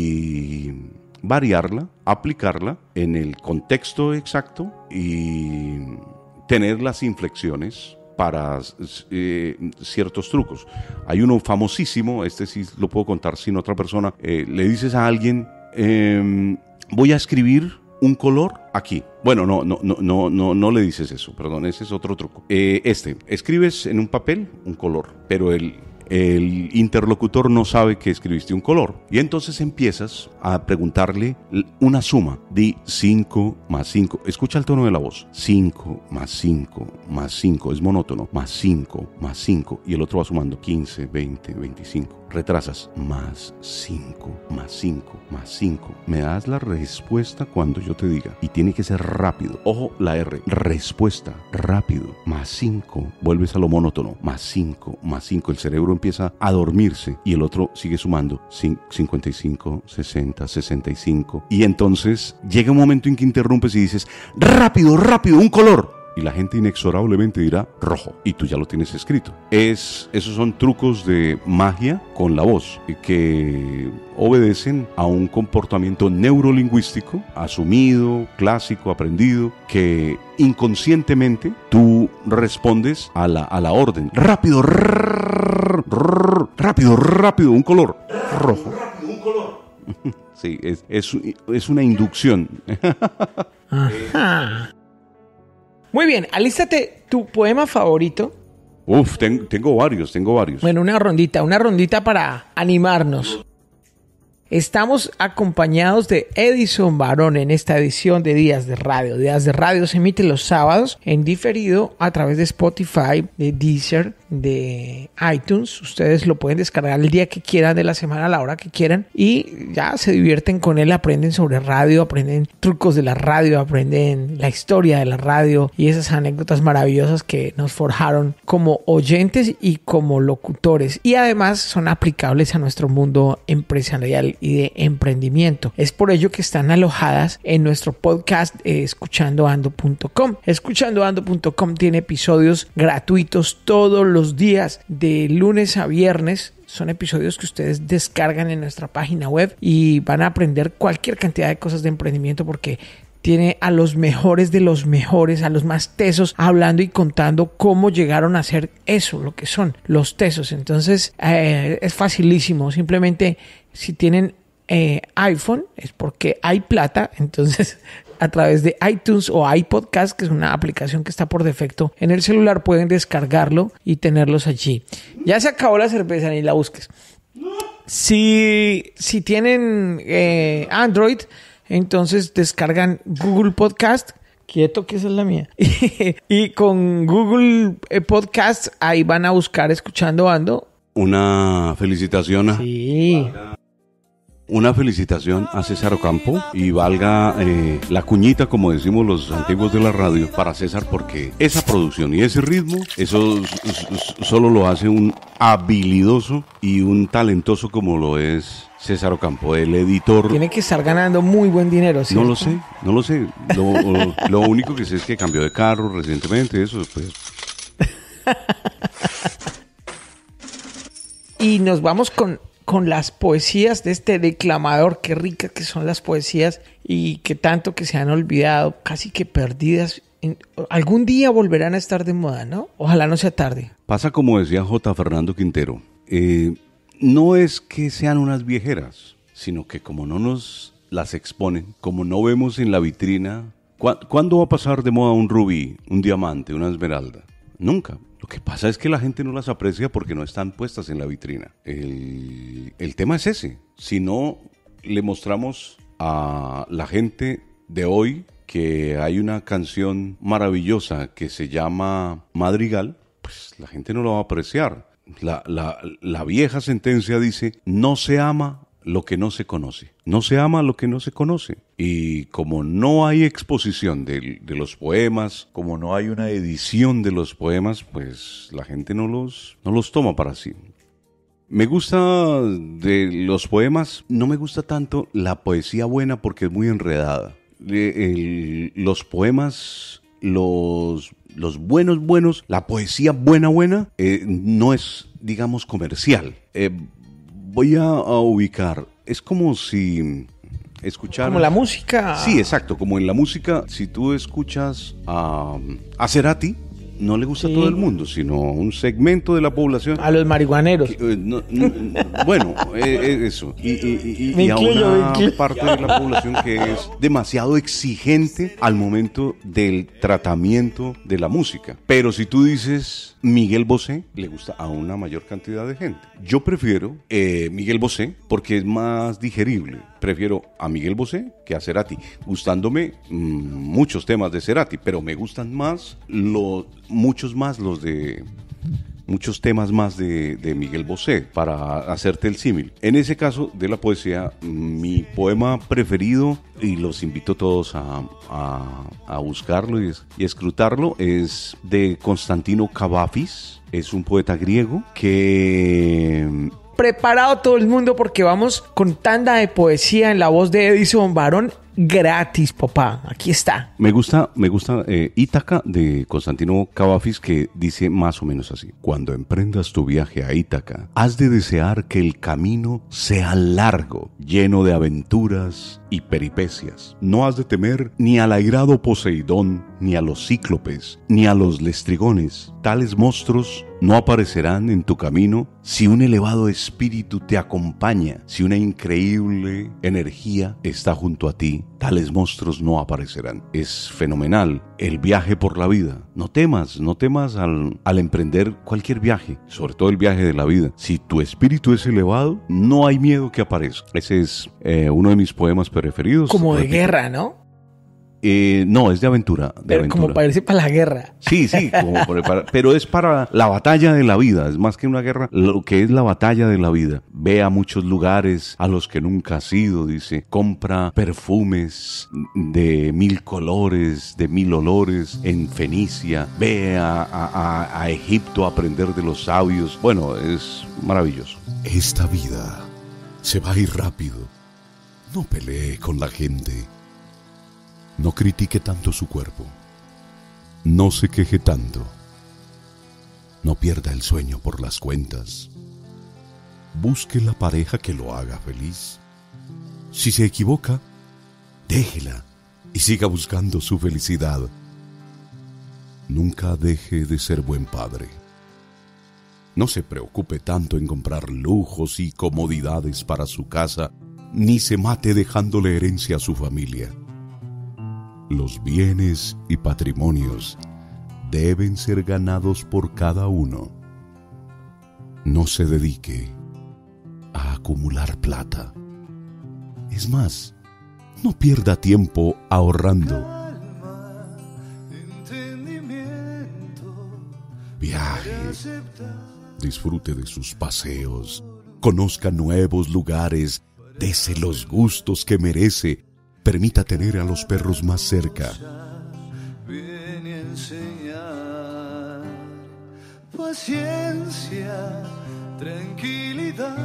y variarla, aplicarla en el contexto exacto y tener las inflexiones para eh, ciertos trucos. Hay uno famosísimo, este sí lo puedo contar sin otra persona. Eh, le dices a alguien, eh, voy a escribir un color aquí. Bueno, no, no, no, no, no, no le dices eso, perdón, ese es otro truco. Eh, este, escribes en un papel un color, pero el el interlocutor no sabe que escribiste un color. Y entonces empiezas a preguntarle una suma. Di cinco más cinco. Escucha el tono de la voz. cinco más cinco más cinco. Es monótono. Más cinco más cinco. Y el otro va sumando quince, veinte, veinticinco. Retrasas. Más cinco más cinco más cinco. Me das la respuesta cuando yo te diga. Y tiene que ser rápido. Ojo, la R. Respuesta. Rápido. Más cinco. Vuelves a lo monótono. Más cinco más cinco. El cerebro empieza a dormirse y el otro sigue sumando cincuenta y cinco, sesenta, sesenta y cinco y entonces llega un momento en que interrumpes y dices rápido, rápido, un color y la gente inexorablemente dirá rojo y tú ya lo tienes escrito. Es, esos son trucos de magia con la voz que obedecen a un comportamiento neurolingüístico asumido, clásico, aprendido, que inconscientemente tú respondes a la, a la orden. Rápido, rrr, rrr, rápido, rápido, un color rojo. Rápido, un color. Sí, es, es, es una inducción. Ajá. Muy bien, alístate tu poema favorito. Uf, ten, tengo varios, tengo varios. Bueno, una rondita, una rondita para animarnos. Estamos acompañados de Edison Barón en esta edición de Días de Radio. Días de Radio se emite los sábados en diferido a través de Spotify, de Deezer, de iTunes. Ustedes lo pueden descargar el día que quieran de la semana, a la hora que quieran y ya se divierten con él, aprenden sobre radio, aprenden trucos de la radio, aprenden la historia de la radio y esas anécdotas maravillosas que nos forjaron como oyentes y como locutores y además son aplicables a nuestro mundo empresarial y de emprendimiento. Es por ello que están alojadas en nuestro podcast eh, escuchando ando punto com. escuchando ando punto com tiene episodios gratuitos todos los días de lunes a viernes. Son episodios que ustedes descargan en nuestra página web y van a aprender cualquier cantidad de cosas de emprendimiento porque tiene a los mejores de los mejores, a los más tesos, hablando y contando cómo llegaron a ser eso, lo que son los tesos. Entonces eh, es facilísimo. Simplemente si tienen eh, iPhone es porque hay plata. Entonces a través de iTunes o iPodcast, que es una aplicación que está por defecto en el celular, pueden descargarlo y tenerlos allí. Ya se acabó la cerveza, ni la busques. Si, si tienen eh, Android, entonces descargan Google Podcast, quieto que esa es la mía, y con Google Podcast ahí van a buscar Escuchando Ando. Una felicitación. Sí. Una felicitación a César Ocampo y valga eh, la cuñita, como decimos los antiguos de la radio, para César, porque esa producción y ese ritmo, eso s- s- solo lo hace un habilidoso y un talentoso como lo es César Ocampo, el editor. Tiene que estar ganando muy buen dinero, ¿cierto? No lo sé, no lo sé. Lo, lo único que sé es que cambió de carro recientemente, eso pues. Y nos vamos con, con las poesías de este declamador. Qué ricas que son las poesías y que tanto que se han olvidado, casi que perdidas. En- algún día volverán a estar de moda, ¿no? Ojalá no sea tarde. Pasa como decía J. Fernando Quintero, eh, no es que sean unas viejeras, sino que como no nos las exponen, como no vemos en la vitrina, ¿cu- ¿cuándo va a pasar de moda un rubí, un diamante, una esmeralda? Nunca. Lo que pasa es que la gente no las aprecia porque no están puestas en la vitrina. El, el tema es ese. Si no le mostramos a la gente de hoy que hay una canción maravillosa que se llama Madrigal, pues la gente no lo va a apreciar. La, la, la vieja sentencia dice, no se ama lo que no se conoce. No se ama lo que no se conoce. Y como no hay exposición de, de los poemas, como no hay una edición de los poemas, pues la gente no los, no los toma para sí. Me gusta de los poemas, no me gusta tanto la poesía buena porque es muy enredada. El- los poemas, los, los buenos buenos, la poesía buena buena, eh, no es, digamos, comercial. Eh, voy a, a ubicar, es como si escuchar... Como la música. Sí, exacto, como en la música, si tú escuchas a, a Cerati, no le gusta Sí. a todo el mundo, sino a un segmento de la población. A los marihuaneros. Que, eh, no- no- bueno, eh, eh, eso. Y, y- y- Me y a incluyo, me una incluyo. parte de la población que es demasiado exigente al momento del tratamiento de la música. Pero si tú dices Miguel Bosé, le gusta a una mayor cantidad de gente. Yo prefiero eh, Miguel Bosé porque es más digerible. Prefiero a Miguel Bosé que a Cerati, gustándome mm, muchos temas de Cerati, pero me gustan más los muchos más los de muchos temas más de, de Miguel Bosé, para hacerte el símil. En ese caso de la poesía, mi poema preferido, y los invito todos a, a, a buscarlo y, es- y escrutarlo, es de Constantino Kavafis. Es un poeta griego que... Preparado todo el mundo porque vamos con tanda de poesía en la voz de Edison Barón gratis, papá. Aquí está. Me gusta, me gusta eh, Ítaca de Constantino Kavafis, que dice más o menos así: cuando emprendas tu viaje a Ítaca, has de desear que el camino sea largo, lleno de aventuras y peripecias. No has de temer ni al airado Poseidón, ni a los cíclopes, ni a los lestrigones. Tales monstruos no aparecerán en tu camino si un elevado espíritu te acompaña, si una increíble energía está junto a ti. Tales monstruos no aparecerán. Es fenomenal el viaje por la vida. No temas, no temas al, al emprender cualquier viaje, sobre todo el viaje de la vida. Si tu espíritu es elevado, no hay miedo que aparezca. Ese es eh, uno de mis poemas preferidos. Como de Repito. guerra, ¿no? Eh, no, es de aventura. De Pero aventura. como para irse para la guerra. Sí, sí, como por- para- pero es para la batalla de la vida, es más que una guerra, lo que es la batalla de la vida. Ve a muchos lugares a los que nunca has ido, dice, compra perfumes de mil colores, de mil olores en Fenicia, ve a, a- a- a Egipto a aprender de los sabios. Bueno, es maravilloso. Esta vida se va a ir rápido. No pelee con la gente. No critique tanto su cuerpo. No se queje tanto. No pierda el sueño por las cuentas. Busque la pareja que lo haga feliz. Si se equivoca, déjela y siga buscando su felicidad. Nunca deje de ser buen padre. No se preocupe tanto en comprar lujos y comodidades para su casa, ni se mate dejándole herencia a su familia. Los bienes y patrimonios deben ser ganados por cada uno. No se dedique a acumular plata. Es más, no pierda tiempo ahorrando. Viaje, disfrute de sus paseos, conozca nuevos lugares, Dese los gustos que merece. Permita tener a los perros más cerca. Viene a enseñar paciencia, tranquilidad.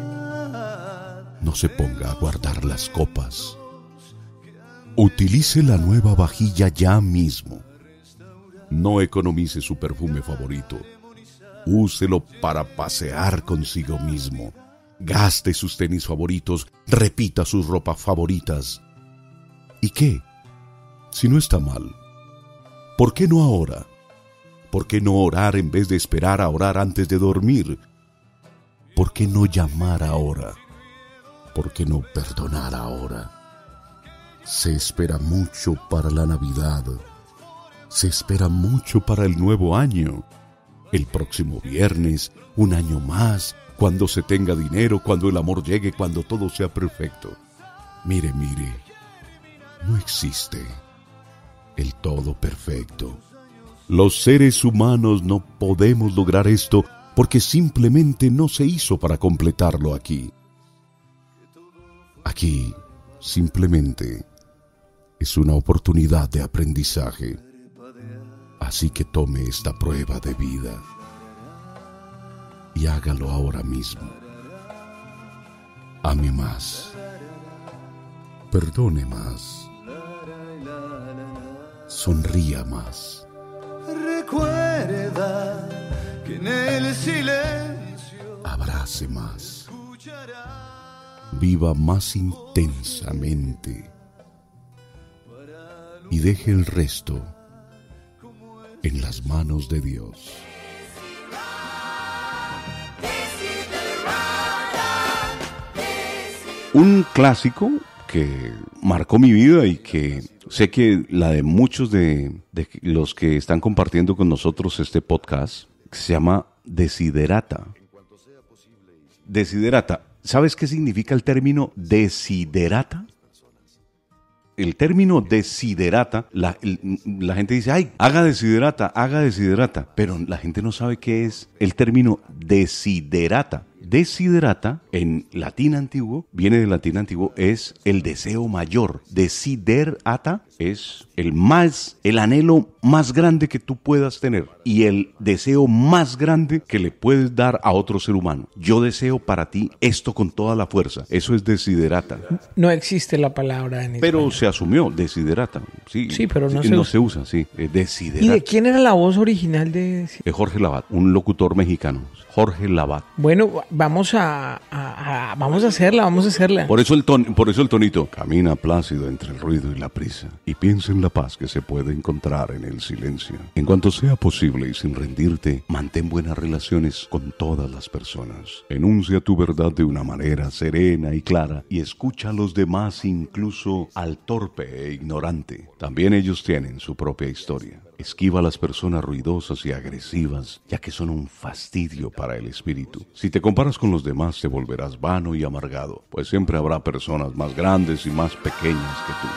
No se ponga a guardar las copas. Utilice la nueva vajilla ya mismo. No economice su perfume favorito. Úselo para pasear consigo mismo. Gaste sus tenis favoritos. Repita sus ropas favoritas. ¿Y qué? Si no está mal, ¿por qué no ahora? ¿Por qué no orar en vez de esperar a orar antes de dormir? ¿Por qué no llamar ahora? ¿Por qué no perdonar ahora? Se espera mucho para la Navidad. Se espera mucho para el nuevo año. El próximo viernes, un año más, cuando se tenga dinero, cuando el amor llegue, cuando todo sea perfecto. Mire, mire, no existe el todo perfecto. Los seres humanos no podemos lograr esto porque simplemente no se hizo para completarlo aquí. Aquí, simplemente, es una oportunidad de aprendizaje. Así que tome esta prueba de vida y hágalo ahora mismo. Ame más. Perdone más. Sonría más. Recuerda que en el silencio abrace más. Viva más intensamente. Y deje el resto en las manos de Dios. Un clásico que marcó mi vida y que sé que la de muchos de, de los que están compartiendo con nosotros este podcast, se llama Desiderata. Desiderata. ¿Sabes qué significa el término desiderata? El término desiderata, la, la gente dice, ay, haga desiderata, haga desiderata, pero la gente no sabe qué es el término desiderata. Desiderata, en latín antiguo, viene del latín antiguo, es el deseo mayor. Desiderata es el más, el anhelo más grande que tú puedas tener y el deseo más grande que le puedes dar a otro ser humano. Yo deseo para ti esto con toda la fuerza. Eso es desiderata. No existe la palabra en Pero español. se asumió desiderata. Sí, sí pero no, sí, se, no usa. se usa. Sí, desiderata. ¿Y de quién era la voz original de...? De Jorge Lavat, un locutor mexicano. Jorge Lavat. Bueno, vamos a, a, a vamos a hacerla, vamos a hacerla. Por eso el ton, por eso el tonito. Camina plácido entre el ruido y la prisa y piensa en la paz que se puede encontrar en el silencio. En cuanto sea posible y sin rendirte, mantén buenas relaciones con todas las personas. Enuncia tu verdad de una manera serena y clara y escucha a los demás, incluso al torpe e ignorante. También ellos tienen su propia historia. Esquiva a las personas ruidosas y agresivas, ya que son un fastidio para el espíritu. Si te comparas con los demás, te volverás vano y amargado, pues siempre habrá personas más grandes y más pequeñas que tú.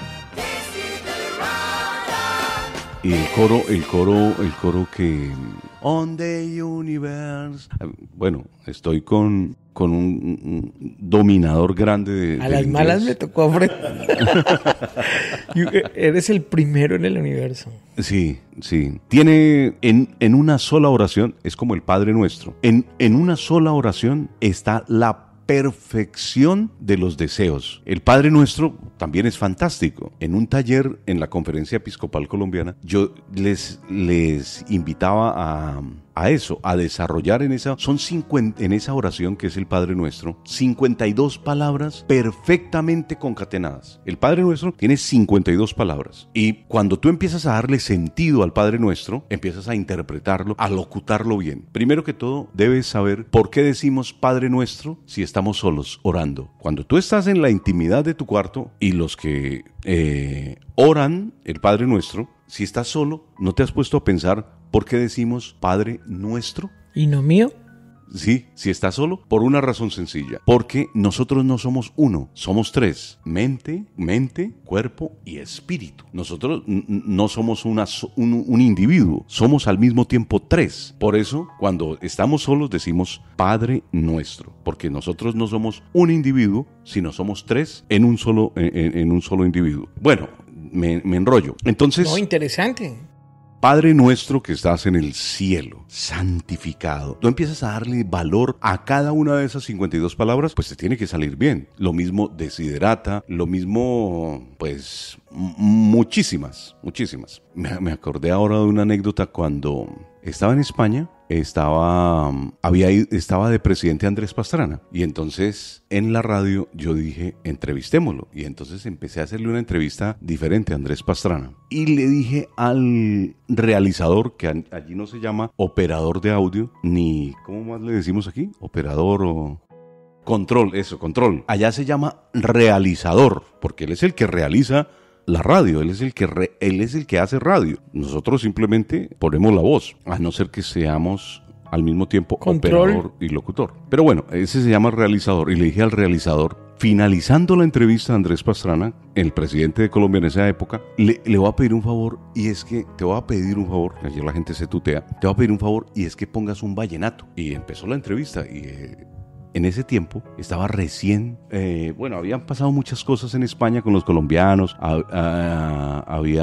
Y el coro, el coro, el coro que... On the universe... Bueno, estoy con, con un, un dominador grande de... A de las inglés. malas me tocó aprender. Eres el primero en el universo. Sí, sí. Tiene en, en una sola oración, es como el Padre Nuestro. En, en una sola oración está la perfección de los deseos. El Padre Nuestro también es fantástico. En un taller en la Conferencia Episcopal Colombiana, yo les, les invitaba a, a eso, a desarrollar en esa, son cincuenta, en esa oración que es el Padre Nuestro, cincuenta y dos palabras perfectamente concatenadas. El Padre Nuestro tiene cincuenta y dos palabras. Y cuando tú empiezas a darle sentido al Padre Nuestro, empiezas a interpretarlo, a locutarlo bien. Primero que todo, debes saber por qué decimos Padre Nuestro si estamos solos orando. Cuando tú estás en la intimidad de tu cuarto y los que eh, oran el Padre Nuestro, si estás solo, ¿no te has puesto a pensar por qué decimos Padre Nuestro? ¿Y no mío? Sí, si está solo, por una razón sencilla. Porque nosotros no somos uno, somos tres. Mente, mente, cuerpo y espíritu. Nosotros n- no somos una, un, un individuo, somos al mismo tiempo tres. Por eso, cuando estamos solos decimos Padre Nuestro. Porque nosotros no somos un individuo, sino somos tres en un solo, en, en un solo individuo. Bueno, me, me enrollo. Entonces... No, interesante. Padre nuestro que estás en el cielo, santificado. Tú empiezas a darle valor a cada una de esas cincuenta y dos palabras, pues te tiene que salir bien. Lo mismo desiderata, lo mismo, pues, m- muchísimas, muchísimas. Me, me acordé ahora de una anécdota cuando estaba en España. Estaba, había, estaba de presidente Andrés Pastrana y entonces en la radio yo dije entrevistémoslo y entonces empecé a hacerle una entrevista diferente a Andrés Pastrana y le dije al realizador, que a, allí no se llama operador de audio ni, ¿cómo más le decimos aquí? Operador o... Control, eso, control. Allá se llama realizador porque él es el que realiza la radio, él es el que re, él es el que hace radio. Nosotros simplemente ponemos la voz, a no ser que seamos al mismo tiempo Control. Operador y locutor. Pero bueno, ese se llama realizador y le dije al realizador, finalizando la entrevista a Andrés Pastrana, el presidente de Colombia en esa época, le, le voy a pedir un favor y es que te voy a pedir un favor, que ayer la gente se tutea, te voy a pedir un favor y es que pongas un vallenato. Y empezó la entrevista y... Eh, En ese tiempo estaba recién, eh, bueno, habían pasado muchas cosas en España con los colombianos, a, a,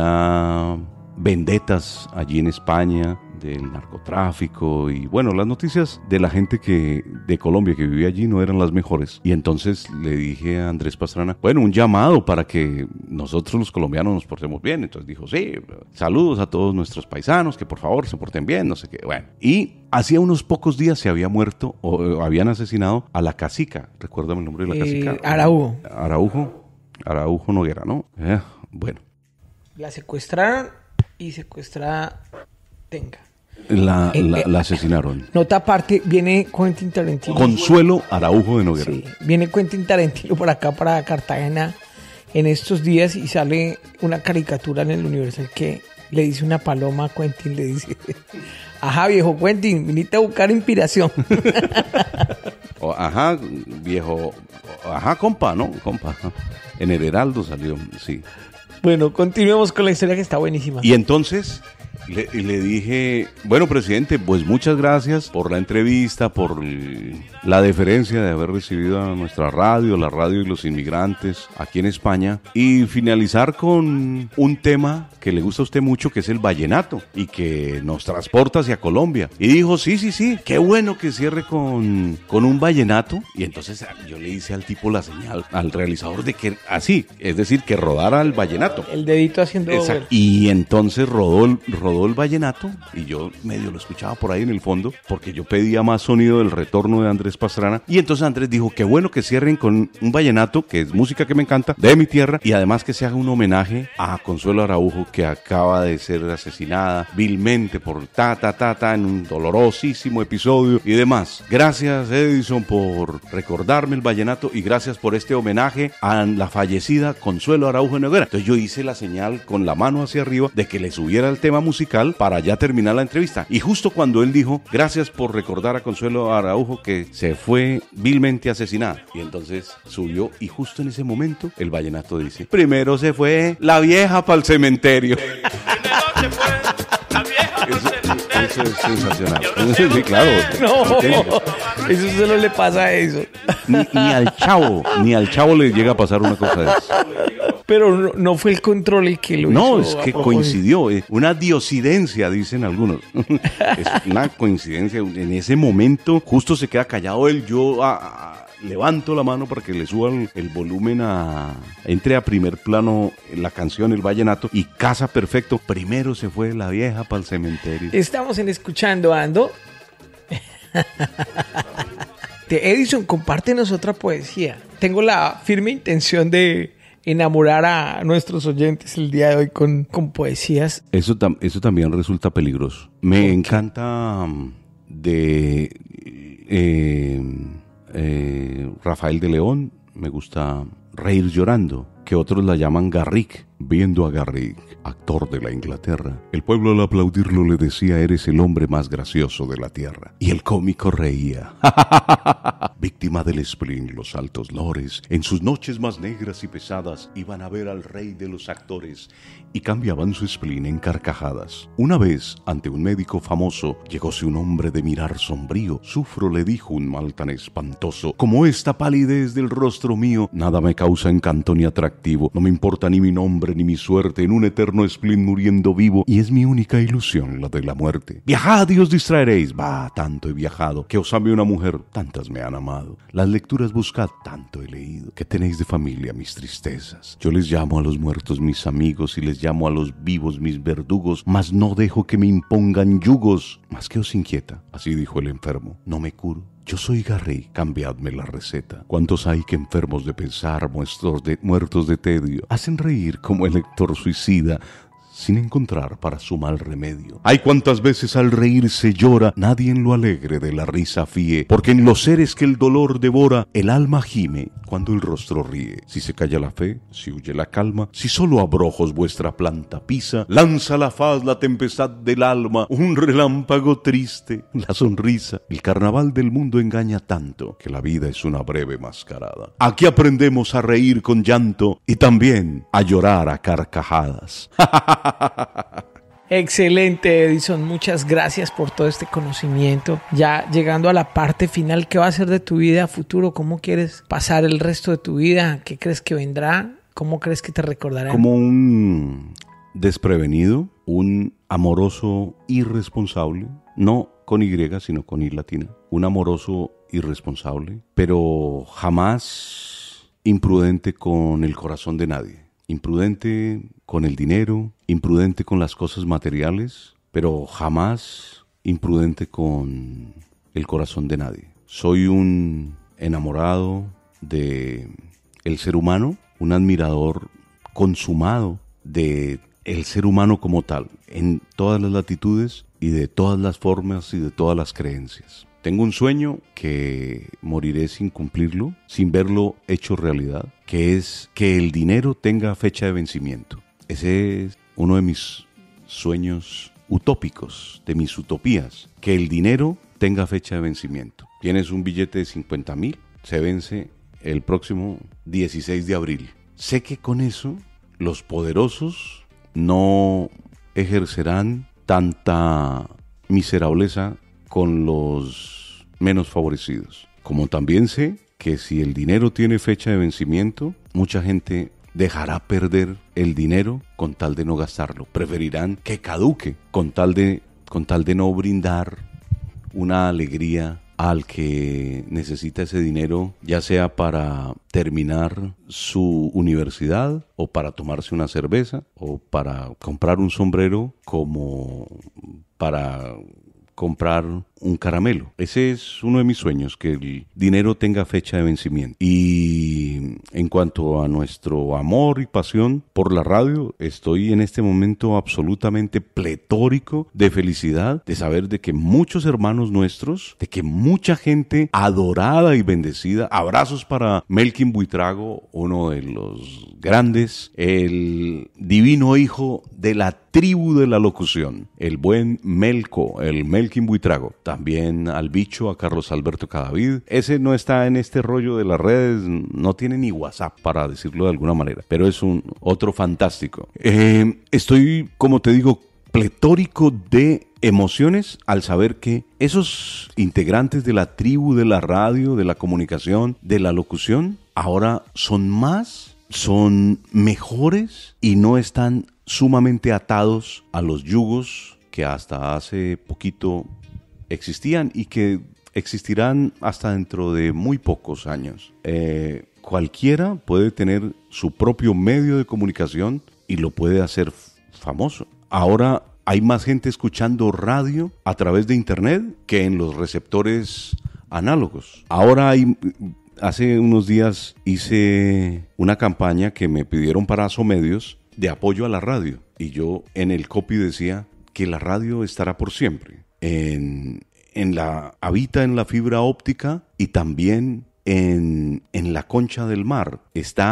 había vendetas allí en España del narcotráfico y bueno, las noticias de la gente que de Colombia que vivía allí no eran las mejores. Y entonces le dije a Andrés Pastrana, bueno, un llamado para que nosotros los colombianos nos portemos bien. Entonces dijo, sí, saludos a todos nuestros paisanos, que por favor se porten bien, no sé qué. Bueno, y hacía unos pocos días se había muerto o, o habían asesinado a la cacica. Recuérdame el nombre de la cacica. Eh, Araujo. Araujo. Araujo Noguera, ¿no? Eh, bueno. La secuestraron y secuestrada Tenga. La, eh, la, eh, la asesinaron. Nota aparte, viene Quentin Tarantino. Consuelo Araujo de Noguera. Sí, viene Quentin Tarantino por acá, para Cartagena, en estos días y sale una caricatura en el Universal que le dice una paloma a Quentin, le dice, ajá, viejo Quentin, viniste a buscar inspiración. O, ajá, viejo, ajá, compa, ¿no? Compa. En el Heraldo salió, sí. Bueno, continuemos con la historia que está buenísima. Y entonces... Le, le dije, bueno, presidente, pues muchas gracias por la entrevista, por la deferencia de haber recibido a nuestra radio, la radio y los inmigrantes aquí en España, y finalizar con un tema que le gusta a usted mucho, que es el vallenato, y que nos transporta hacia Colombia. Y dijo, sí, sí, sí, qué bueno que cierre con, con un vallenato. Y entonces yo le hice al tipo la señal, al realizador, de que así, es decir, que rodara el vallenato. El dedito haciendo... Exacto. Y entonces rodó el, rodó el vallenato y yo medio lo escuchaba por ahí en el fondo porque yo pedía más sonido del retorno de Andrés Pastrana y entonces Andrés dijo, qué bueno que cierren con un vallenato, que es música que me encanta, de mi tierra, y además que se haga un homenaje a Consuelo Araujo, que acaba de ser asesinada vilmente por ta ta ta ta en un dolorosísimo episodio y demás. Gracias, Edison, por recordarme el vallenato y gracias por este homenaje a la fallecida Consuelo Araujo de Noguera. Entonces yo hice la señal con la mano hacia arriba de que le subiera el tema musical para ya terminar la entrevista. Y justo cuando él dijo, gracias por recordar a Consuelo Araujo que se fue vilmente asesinada. Y entonces subió y justo en ese momento el vallenato dice, primero se fue la vieja para el cementerio. Eso, eso es sensacional. Sí, claro. No, eso solo le pasa a eso. Ni, ni al chavo, ni al chavo le llega a pasar una cosa de eso. Pero no, no fue el control el que lo no, hizo. No, es que coincidió. Eh, una diosidencia, dicen algunos. Es una coincidencia. En ese momento, justo se queda callado él. Yo a, a, levanto la mano para que le suba el, el volumen a... Entre a primer plano la canción, el vallenato, y casa perfecto. Primero se fue la vieja para el cementerio. Estamos en Escuchando Ando. De Edison, compártenos otra poesía. Tengo la firme intención de enamorar a nuestros oyentes el día de hoy con, con poesías. Eso, tam- eso también resulta peligroso. Me encanta um, de eh, eh, Rafael de León, me gusta Reír llorando, que otros la llaman Garrick. viendo a Garrick, actor de la Inglaterra, el pueblo al aplaudirlo le decía: eres el hombre más gracioso de la tierra. Y el cómico reía. Víctima del spleen, los altos lores, en sus noches más negras y pesadas, iban a ver al rey de los actores y cambiaban su spleen en carcajadas. Una vez, ante un médico famoso, llegóse un hombre de mirar sombrío. Sufro, le dijo, un mal tan espantoso como esta palidez del rostro mío. Nada me causa encanto ni atractivo, no me importa ni mi nombre ni mi suerte, en un eterno spleen muriendo vivo, y es mi única ilusión la de la muerte. Viajad y os distraeréis. Va, tanto he viajado, que os ame una mujer, tantas me han amado. Las lecturas buscad, tanto he leído. ¿Qué tenéis de familia, mis tristezas? Yo les llamo a los muertos mis amigos y les llamo a los vivos mis verdugos, mas no dejo que me impongan yugos. ¿Mas qué os inquieta? Así dijo el enfermo. No me curo. Yo soy Garry, cambiadme la receta. ¿Cuántos hay que enfermos de pensar, muertos de, muertos de tedio, hacen reír como el lector suicida, sin encontrar para su mal remedio? Ay, cuántas veces al reír se llora, nadie en lo alegre de la risa fíe, porque en los seres que el dolor devora, el alma gime cuando el rostro ríe. Si se calla la fe, si huye la calma, si solo abrojos vuestra planta pisa, lanza la faz la tempestad del alma, un relámpago triste, la sonrisa. El carnaval del mundo engaña tanto, que la vida es una breve mascarada. Aquí aprendemos a reír con llanto y también a llorar a carcajadas. Excelente, Edison, muchas gracias por todo este conocimiento. Ya llegando a la parte final, ¿qué va a ser de tu vida a futuro? ¿Cómo quieres pasar el resto de tu vida? ¿Qué crees que vendrá? ¿Cómo crees que te recordarán? Como un desprevenido, un amoroso irresponsable, no con Y, sino con I latina. Un amoroso irresponsable, pero jamás imprudente con el corazón de nadie. Imprudente con el dinero, imprudente con las cosas materiales, pero jamás imprudente con el corazón de nadie. Soy un enamorado de el ser humano, un admirador consumado de el ser humano como tal, en todas las latitudes y de todas las formas y de todas las creencias. Tengo un sueño que moriré sin cumplirlo, sin verlo hecho realidad, que es que el dinero tenga fecha de vencimiento. Ese es uno de mis sueños utópicos, de mis utopías, que el dinero tenga fecha de vencimiento. Tienes un billete de cincuenta mil, se vence el próximo dieciséis de abril. Sé que con eso los poderosos no ejercerán tanta miserableza con los menos favorecidos. Como también sé que si el dinero tiene fecha de vencimiento, mucha gente dejará perder el dinero con tal de no gastarlo. Preferirán que caduque con tal de, con tal de no brindar una alegría al que necesita ese dinero, ya sea para terminar su universidad o para tomarse una cerveza o para comprar un sombrero, como para comprar un caramelo. Ese es uno de mis sueños, que el dinero tenga fecha de vencimiento. Y en cuanto a nuestro amor y pasión por la radio, estoy en este momento absolutamente pletórico de felicidad, de saber de que muchos hermanos nuestros, de que mucha gente adorada y bendecida, abrazos para Melkin Buitrago, uno de los grandes, el divino hijo de la tribu de la locución, el buen Melco, el Melkin Buitrago. También al bicho, a Carlos Alberto Cadavid. Ese no está en este rollo de las redes, no tiene ni WhatsApp, para decirlo de alguna manera, pero es un otro fantástico. Eh, estoy, como te digo, pletórico de emociones al saber que esos integrantes de la tribu de la radio, de la comunicación, de la locución, ahora son más, son mejores y no están sumamente atados a los yugos que hasta hace poquito existían y que existirán hasta dentro de muy pocos años. Eh, cualquiera puede tener su propio medio de comunicación y lo puede hacer famoso. Ahora hay más gente escuchando radio a través de internet que en los receptores análogos. Ahora hay... Hace unos días hice una campaña que me pidieron para Asomedios de apoyo a la radio. Y yo en el copy decía que la radio estará por siempre. En, en la, habita en la fibra óptica y también en, en la concha del mar. Está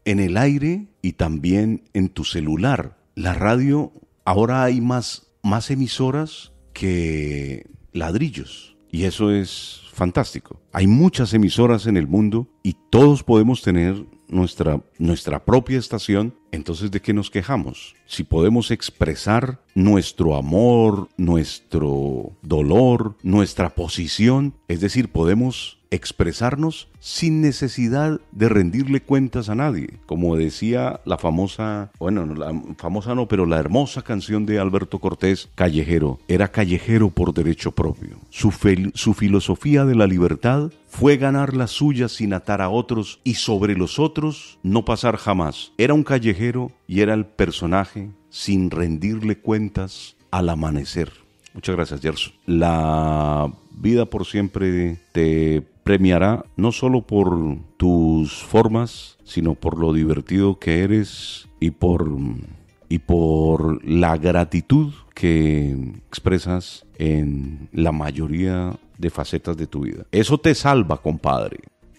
en el aire y también en tu celular. La radio, ahora hay más, más emisoras que ladrillos y eso es fantástico. Hay muchas emisoras en el mundo y todos podemos tener nuestra, nuestra propia estación. Entonces, ¿de qué nos quejamos? Si podemos expresar nuestro amor, nuestro dolor, nuestra posición, es decir, podemos expresarnos sin necesidad de rendirle cuentas a nadie. Como decía la famosa, bueno, la famosa no, pero la hermosa canción de Alberto Cortés, Callejero. Era callejero por derecho propio. Su, fel- su filosofía de la libertad fue ganar la suya sin atar a otros y sobre los otros no pasar jamás. Era un callejero y era el personaje sin rendirle cuentas al amanecer. Muchas gracias, Gerson. La vida por siempre te premiará no solo por tus formas, sino por lo divertido que eres y por, y por la gratitud que expresas en la mayoría de facetas de tu vida. Eso te salva, compadre.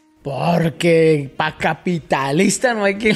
Porque pa' capitalista no hay que...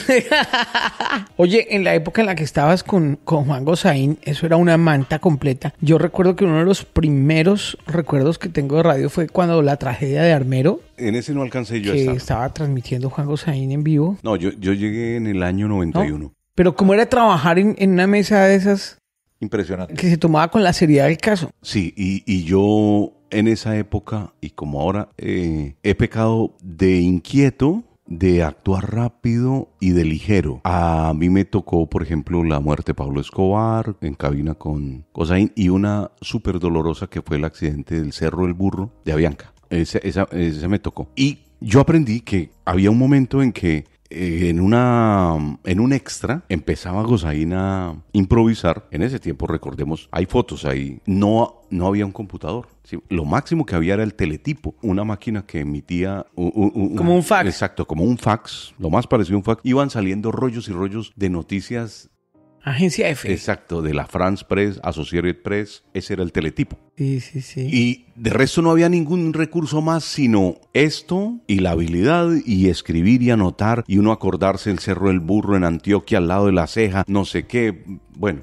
Oye, en la época en la que estabas con, con Juan Gozaín, eso era una manta completa. Yo recuerdo que uno de los primeros recuerdos que tengo de radio fue cuando la tragedia de Armero. En ese no alcancé yo a que estar. estaba transmitiendo Juan Gozaín en vivo. No, yo, yo llegué en el año noventa y uno. ¿No? Pero ¿cómo era trabajar en, en una mesa de esas? Impresionante. Que se tomaba con la seriedad del caso. Sí, y, y yo... En esa época, y como ahora, eh, he pecado de inquieto, de actuar rápido y de ligero. A mí me tocó, por ejemplo, la muerte de Pablo Escobar en cabina con Gozaín y una súper dolorosa que fue el accidente del Cerro del Burro de Avianca. Esa, esa, esa me tocó. Y yo aprendí que había un momento en que Eh, en una en un extra empezaba Gozaín a improvisar. En ese tiempo, recordemos, hay fotos ahí. No, no había un computador. ¿Sí? Lo máximo que había era el teletipo, una máquina que emitía un, un, un, como un fax. Exacto, como un fax, lo más parecido a un fax. Iban saliendo rollos y rollos de noticias. Agencia F. Exacto, de la France Press, Associated Press, ese era el teletipo. Sí, sí, sí. Y de resto no había ningún recurso más, sino esto y la habilidad y escribir y anotar y uno acordarse el Cerro del Burro en Antioquia al lado de La Ceja, no sé qué, bueno.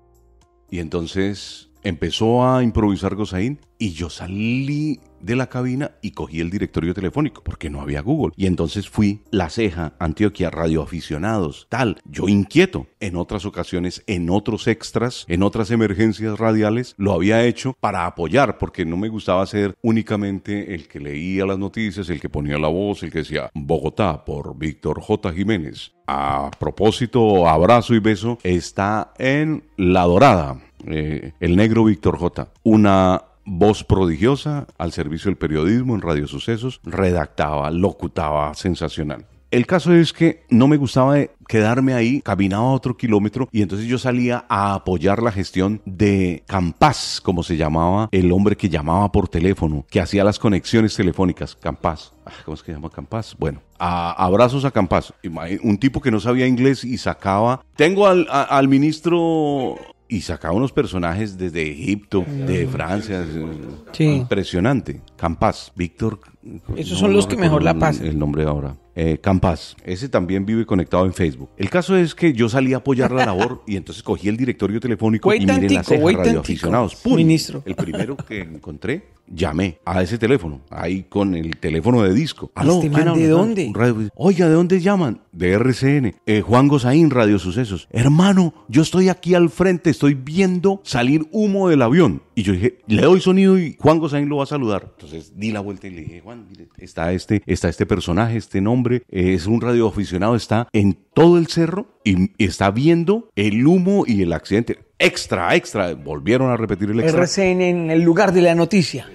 Y entonces empezó a improvisar Gozaín y yo salí de la cabina y cogí el directorio telefónico porque no había Google. Y entonces fui La Ceja, Antioquia, radioaficionados, tal. Yo inquieto. En otras ocasiones, en otros extras, en otras emergencias radiales, lo había hecho para apoyar porque no me gustaba ser únicamente el que leía las noticias, el que ponía la voz, el que decía Bogotá por Víctor J. Jiménez. A propósito, abrazo y beso, está en La Dorada, eh, el negro Víctor J. Una voz prodigiosa al servicio del periodismo en Radio Sucesos, redactaba, locutaba, sensacional. El caso es que no me gustaba quedarme ahí, caminaba otro kilómetro y entonces yo salía a apoyar la gestión de Campás, como se llamaba el hombre que llamaba por teléfono, que hacía las conexiones telefónicas. Campás. ¿Cómo es que se llama Campás? Bueno, a, abrazos a Campás. Un tipo que no sabía inglés y sacaba... Tengo al, a, al ministro... Y sacaba unos personajes desde Egipto, de Francia. Sí. Impresionante. Campás, Víctor. Esos no, son los no que mejor la el, pasan. El nombre ahora. Eh, Campás. Ese también vive conectado en Facebook. El caso es que yo salí a apoyar la labor y entonces cogí el directorio telefónico Wait y miren tantico, La Ceja, wait radioaficionados. tantico, ¡Pum! Ministro. El primero que encontré, llamé a ese teléfono, ahí con el teléfono de disco. ¿Aló? ¿Este man de dónde? Radio... Oiga, ¿de dónde llaman? De R C N. Eh, Juan Gozaín, Radio Sucesos. Hermano, yo estoy aquí al frente, estoy viendo salir humo del avión. Y yo dije, le doy sonido y Juan Gozaín lo va a saludar. Entonces di la vuelta y le dije, Juan, mire, está este, está este personaje, este nombre, eh, es un radioaficionado, está en todo el cerro y está viendo el humo y el accidente. Extra, extra. Volvieron a repetir el extra. R C N en el lugar de la noticia.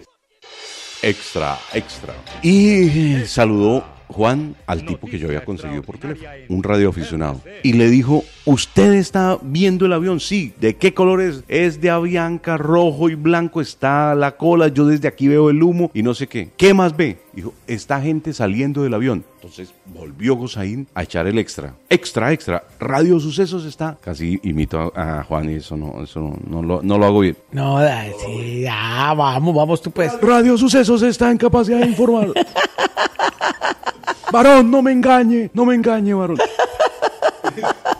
Extra, extra. Y saludó Juan al tipo que yo había conseguido por teléfono, un radioaficionado. Y le dijo, ¿usted está viendo el avión? Sí. ¿De qué color es? Es de Avianca, rojo y blanco, está la cola, yo desde aquí veo el humo y no sé qué. ¿Qué más ve? Dijo, está gente saliendo del avión. Entonces volvió Gozaín a echar el extra. Extra, extra. Radio Sucesos está. Casi imito a, a Juan y eso no, eso no, no, lo, no lo hago bien. No, da, sí, ya, vamos, vamos tú pues. Radio Sucesos está en capacidad de informar. Varón, no me engañe, no me engañe, varón.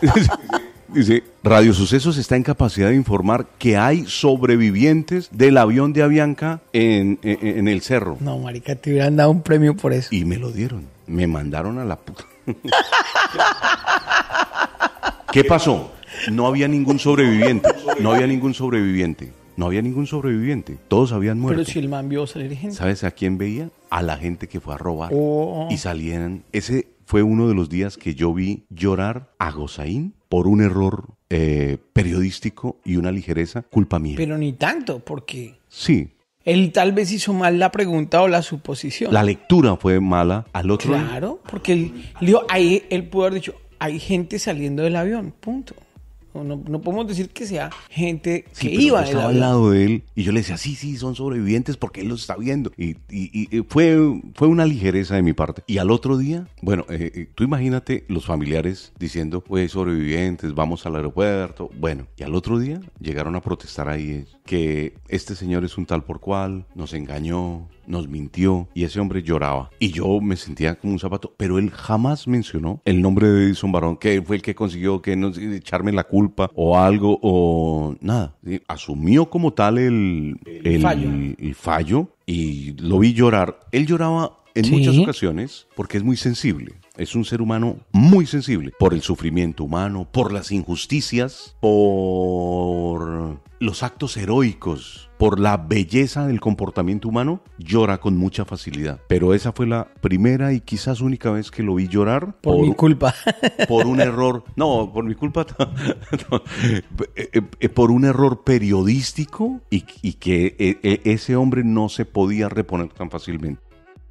Dice, Radio Sucesos está en capacidad de informar que hay sobrevivientes del avión de Avianca en, en, en el cerro. No, marica, te hubieran dado un premio por eso. Y me lo dieron. Me mandaron a la puta. ¿Qué pasó? No había ningún sobreviviente. No había ningún sobreviviente. No había ningún sobreviviente. Todos habían muerto. Pero si el man vio salir gente. ¿Sabes a quién veía? A la gente que fue a robar. Oh. Y salían. Ese fue uno de los días que yo vi llorar a Gozaín por un error eh, periodístico y una ligereza, culpa mía. Pero ni tanto, porque... Sí. Él tal vez hizo mal la pregunta o la suposición. La lectura fue mala al otro. Claro, porque él, él dijo, ahí él pudo haber dicho, hay gente saliendo del avión, punto. No, no, no podemos decir que sea gente sí, que iba yo estaba al lado de él y yo le decía, sí, sí, son sobrevivientes porque él los está viendo. Y, y, y fue, fue una ligereza de mi parte. Y al otro día, bueno, eh, tú imagínate los familiares diciendo, pues sobrevivientes, vamos al aeropuerto. Bueno, y al otro día llegaron a protestar ahí que este señor es un tal por cual, nos engañó, nos mintió, y ese hombre lloraba. Y yo me sentía como un zapato, pero él jamás mencionó el nombre de Edison Barón, que fue el que consiguió que no, echarme la culpa o algo, o nada. ¿Sí? Asumió como tal el, el, el, fallo. el fallo y lo vi llorar. Él lloraba en sí. muchas ocasiones porque es muy sensible. Es un ser humano muy sensible por el sufrimiento humano, por las injusticias, por los actos heroicos, por la belleza del comportamiento humano. Llora con mucha facilidad. Pero esa fue la primera y quizás única vez que lo vi llorar. Por, por mi culpa. Por un error. No, por mi culpa. No, por un error periodístico y, y que ese hombre no se podía reponer tan fácilmente.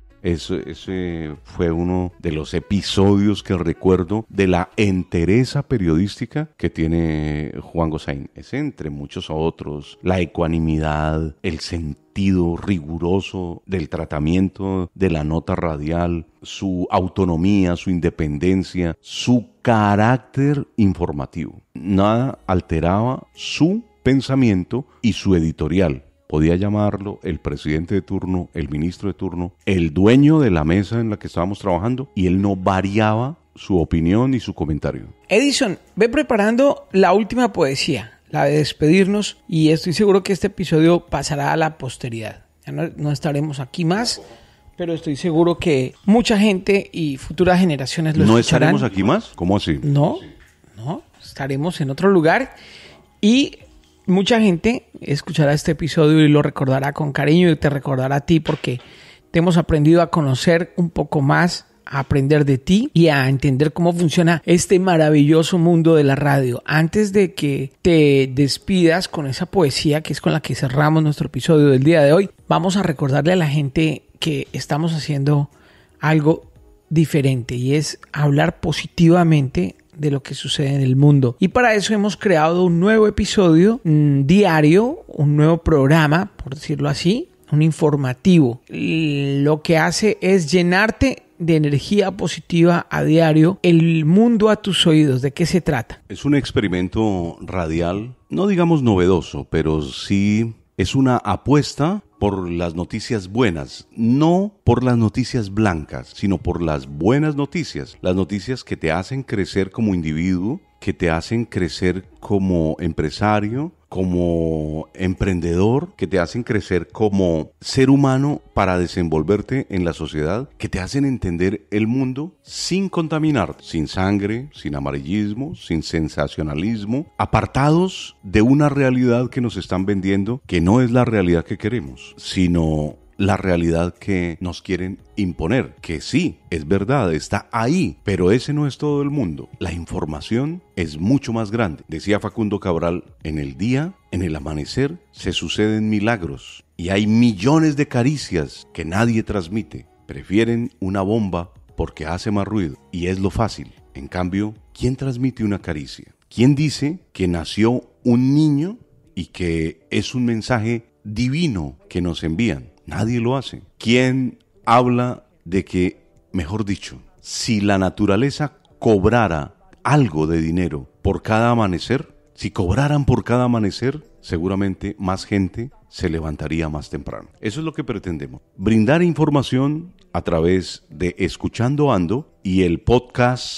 Ese, ese fue uno de los episodios que recuerdo de la entereza periodística que tiene Juan Gozaín. Ese entre muchos otros, la ecuanimidad, el sentido riguroso del tratamiento de la nota radial, su autonomía, su independencia, su carácter informativo. Nada alteraba su pensamiento y su editorial. Podía llamarlo el presidente de turno, el ministro de turno, el dueño de la mesa en la que estábamos trabajando, y él no variaba su opinión y su comentario. Edison, ve preparando la última poesía, la de despedirnos, y estoy seguro que este episodio pasará a la posteridad. Ya no, no estaremos aquí más, pero estoy seguro que mucha gente y futuras generaciones lo ¿No escucharán. ¿No estaremos aquí más? ¿Cómo así? No, no, estaremos en otro lugar y... mucha gente escuchará este episodio y lo recordará con cariño y te recordará a ti porque te hemos aprendido a conocer un poco más, a aprender de ti y a entender cómo funciona este maravilloso mundo de la radio. Antes de que te despidas con esa poesía que es con la que cerramos nuestro episodio del día de hoy, vamos a recordarle a la gente que estamos haciendo algo diferente y es hablar positivamente de lo que sucede en el mundo. Y para eso hemos creado un nuevo episodio un diario, un nuevo programa, por decirlo así, un informativo. Y lo que hace es llenarte de energía positiva a diario, el mundo a tus oídos. ¿De qué se trata? Es un experimento radial, no digamos novedoso, pero sí es una apuesta por las noticias buenas, no por las noticias blancas, sino por las buenas noticias, las noticias que te hacen crecer como individuo, que te hacen crecer como empresario, como emprendedor, que te hacen crecer como ser humano para desenvolverte en la sociedad, que te hacen entender el mundo sin contaminar, sin sangre, sin amarillismo, sin sensacionalismo, apartados de una realidad que nos están vendiendo, que no es la realidad que queremos, sino la realidad que nos quieren imponer, que sí, es verdad, está ahí, pero ese no es todo el mundo. La información es mucho más grande. Decía Facundo Cabral, en el día, en el amanecer, se suceden milagros y hay millones de caricias que nadie transmite. Prefieren una bomba porque hace más ruido y es lo fácil. En cambio, ¿quién transmite una caricia? ¿Quién dice que nació un niño y que es un mensaje divino que nos envían? Nadie lo hace. ¿Quién habla de que, mejor dicho, si la naturaleza cobrara algo de dinero por cada amanecer, si cobraran por cada amanecer, seguramente más gente se levantaría más temprano? Eso es lo que pretendemos. Brindar información a través de Escuchando Ando y el podcast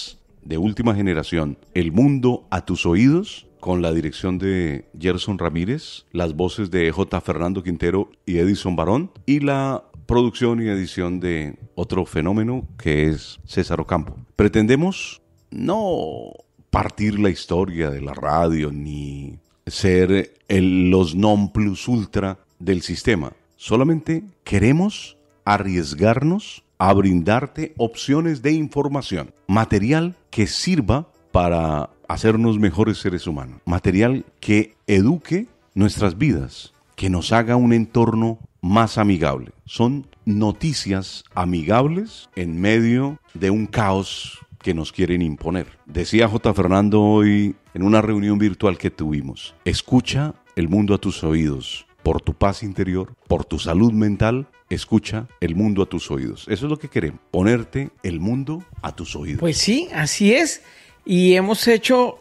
de última generación, El Mundo a tus oídos, con la dirección de Gerson Ramírez, las voces de J. Fernando Quintero y Edison Barón, y la producción y edición de otro fenómeno que es César Ocampo. Pretendemos no partir la historia de la radio ni ser el, los non plus ultra del sistema. Solamente queremos arriesgarnos a brindarte opciones de información, material que sirva para hacernos mejores seres humanos, material que eduque nuestras vidas, que nos haga un entorno más amigable. Son noticias amigables en medio de un caos que nos quieren imponer. Decía J. Fernando hoy en una reunión virtual que tuvimos: escucha el mundo a tus oídos. Por tu paz interior, por tu salud mental, escucha el mundo a tus oídos. Eso es lo que queremos, ponerte el mundo a tus oídos. Pues sí, así es. Y hemos hecho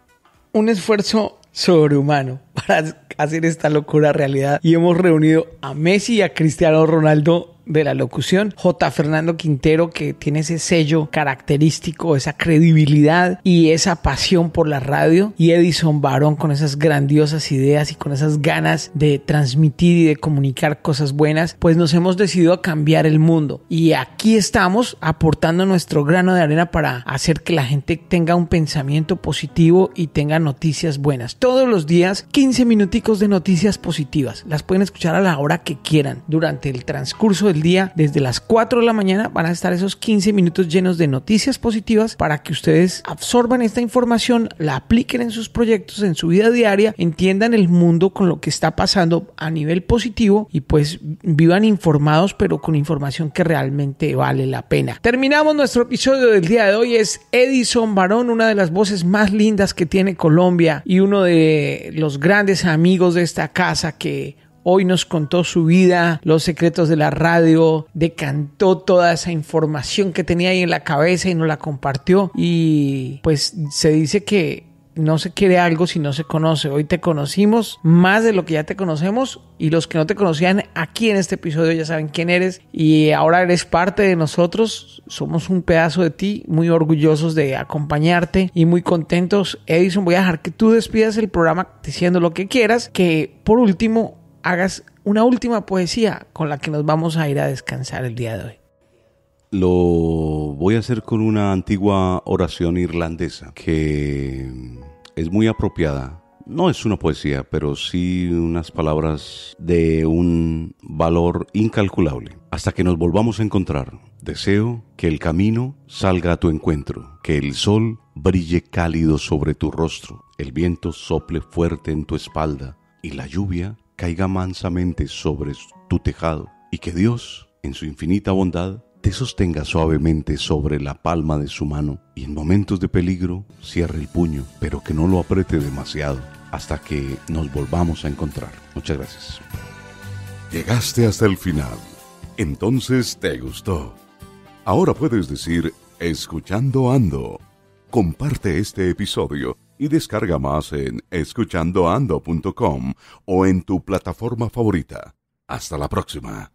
un esfuerzo sobrehumano para hacer esta locura realidad. Y hemos reunido a Messi y a Cristiano Ronaldo de la locución, J. Fernando Quintero, que tiene ese sello característico, esa credibilidad y esa pasión por la radio, y Edison Barón con esas grandiosas ideas y con esas ganas de transmitir y de comunicar cosas buenas. Pues nos hemos decidido a cambiar el mundo, y aquí estamos aportando nuestro grano de arena para hacer que la gente tenga un pensamiento positivo y tenga noticias buenas. Todos los días quince minuticos de noticias positivas. Las pueden escuchar a la hora que quieran durante el transcurso del día. Desde las cuatro de la mañana van a estar esos quince minutos llenos de noticias positivas para que ustedes absorban esta información, la apliquen en sus proyectos, en su vida diaria, entiendan el mundo con lo que está pasando a nivel positivo y pues vivan informados, pero con información que realmente vale la pena. Terminamos nuestro episodio del día de hoy. Es Edison Barón, una de las voces más lindas que tiene Colombia y uno de los grandes amigos de esta casa, que hoy nos contó su vida, los secretos de la radio, decantó toda esa información que tenía ahí en la cabeza y nos la compartió. Y pues se dice que no se quiere algo si no se conoce. Hoy te conocimos más de lo que ya te conocemos, y los que no te conocían aquí en este episodio ya saben quién eres, y ahora eres parte de nosotros. Somos un pedazo de ti, muy orgullosos de acompañarte y muy contentos. Edison, voy a dejar que tú despidas el programa diciendo lo que quieras, que por último hagas una última poesía con la que nos vamos a ir a descansar el día de hoy. Lo voy a hacer con una antigua oración irlandesa que es muy apropiada. No es una poesía, pero sí unas palabras de un valor incalculable. Hasta que nos volvamos a encontrar, deseo que el camino salga a tu encuentro, que el sol brille cálido sobre tu rostro, el viento sople fuerte en tu espalda y la lluvia caiga mansamente sobre tu tejado, y que Dios, en su infinita bondad, te sostenga suavemente sobre la palma de su mano, y en momentos de peligro cierre el puño, pero que no lo apriete demasiado, hasta que nos volvamos a encontrar. Muchas gracias. Llegaste hasta el final. Entonces te gustó. Ahora puedes decir, escuchando ando. Comparte este episodio y descarga más en escuchando ando punto com o en tu plataforma favorita. Hasta la próxima.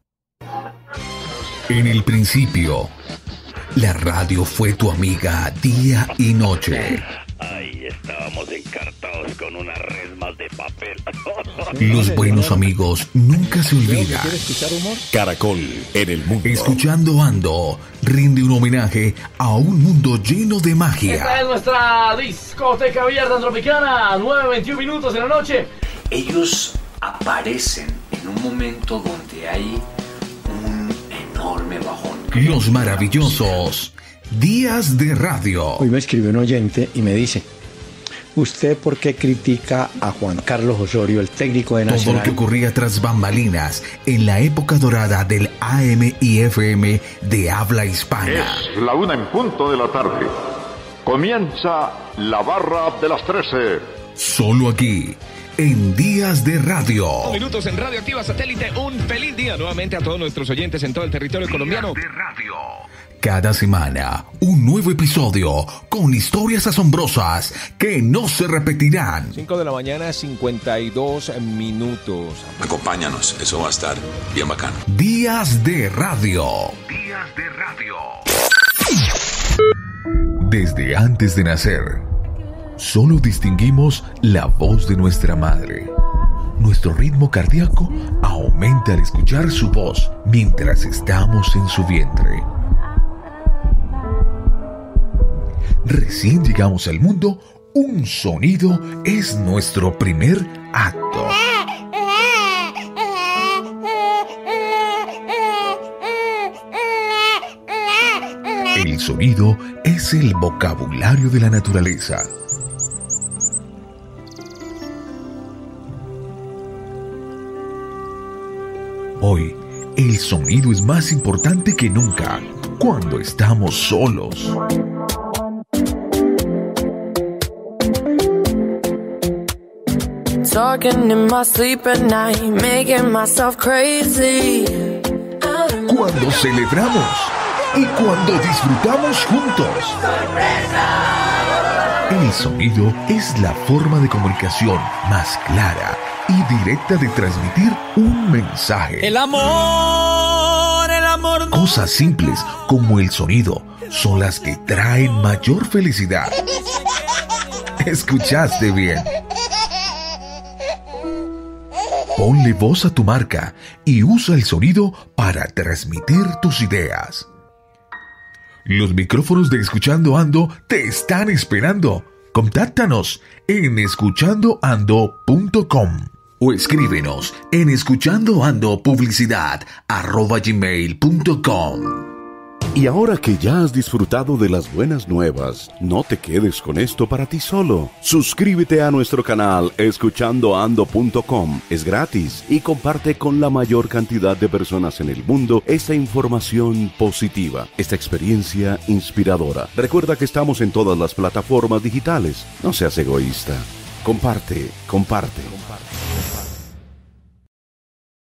En el principio, la radio fue tu amiga día y noche. Ahí estábamos encartados con unas resmas de papel. Los buenos amigos nunca se olvidan. ¿Quiere escuchar humor? Caracol en el mundo. Escuchando Ando rinde un homenaje a un mundo lleno de magia. Esta es nuestra discoteca abierta tropicana, nueve veintiuno minutos de la noche. Ellos aparecen en un momento donde hay un enorme bajón. Los maravillosos días de radio. Hoy me escribió un oyente y me dice: ¿usted por qué critica a Juan Carlos Osorio, el técnico de Nacional? Todo lo que ocurría tras bambalinas en la época dorada del A M y F M de habla hispana. Es la una en punto de la tarde. Comienza la barra de las trece. Solo aquí, en Días de Radio. Minutos en Radio Activa Satélite. Un feliz día nuevamente a todos nuestros oyentes en todo el territorio colombiano. Días de Radio. Cada semana, un nuevo episodio con historias asombrosas que no se repetirán. cinco de la mañana, cincuenta y dos minutos. Acompáñanos, eso va a estar bien bacano. Días de Radio. Días de Radio. Desde antes de nacer, solo distinguimos la voz de nuestra madre. Nuestro ritmo cardíaco aumenta al escuchar su voz mientras estamos en su vientre. Recién llegamos al mundo, un sonido es nuestro primer acto. El sonido es el vocabulario de la naturaleza. Hoy, el sonido es más importante que nunca cuando estamos solos. Talking in my sleep at night, making myself crazy. Cuando celebramos y cuando disfrutamos juntos. El sonido es la forma de comunicación más clara y directa de transmitir un mensaje. El amor, el amor. Cosas simples como el sonido son las que traen mayor felicidad. Escuchaste bien. Ponle voz a tu marca y usa el sonido para transmitir tus ideas. Los micrófonos de Escuchando Ando te están esperando. Contáctanos en escuchando ando punto com o escríbenos en escuchandoandopublicidad arroba gmail punto com. Y ahora que ya has disfrutado de las buenas nuevas, no te quedes con esto para ti solo. Suscríbete a nuestro canal escuchando ando punto com. Es gratis y comparte con la mayor cantidad de personas en el mundo esta información positiva, esta experiencia inspiradora. Recuerda que estamos en todas las plataformas digitales. No seas egoísta. Comparte, comparte.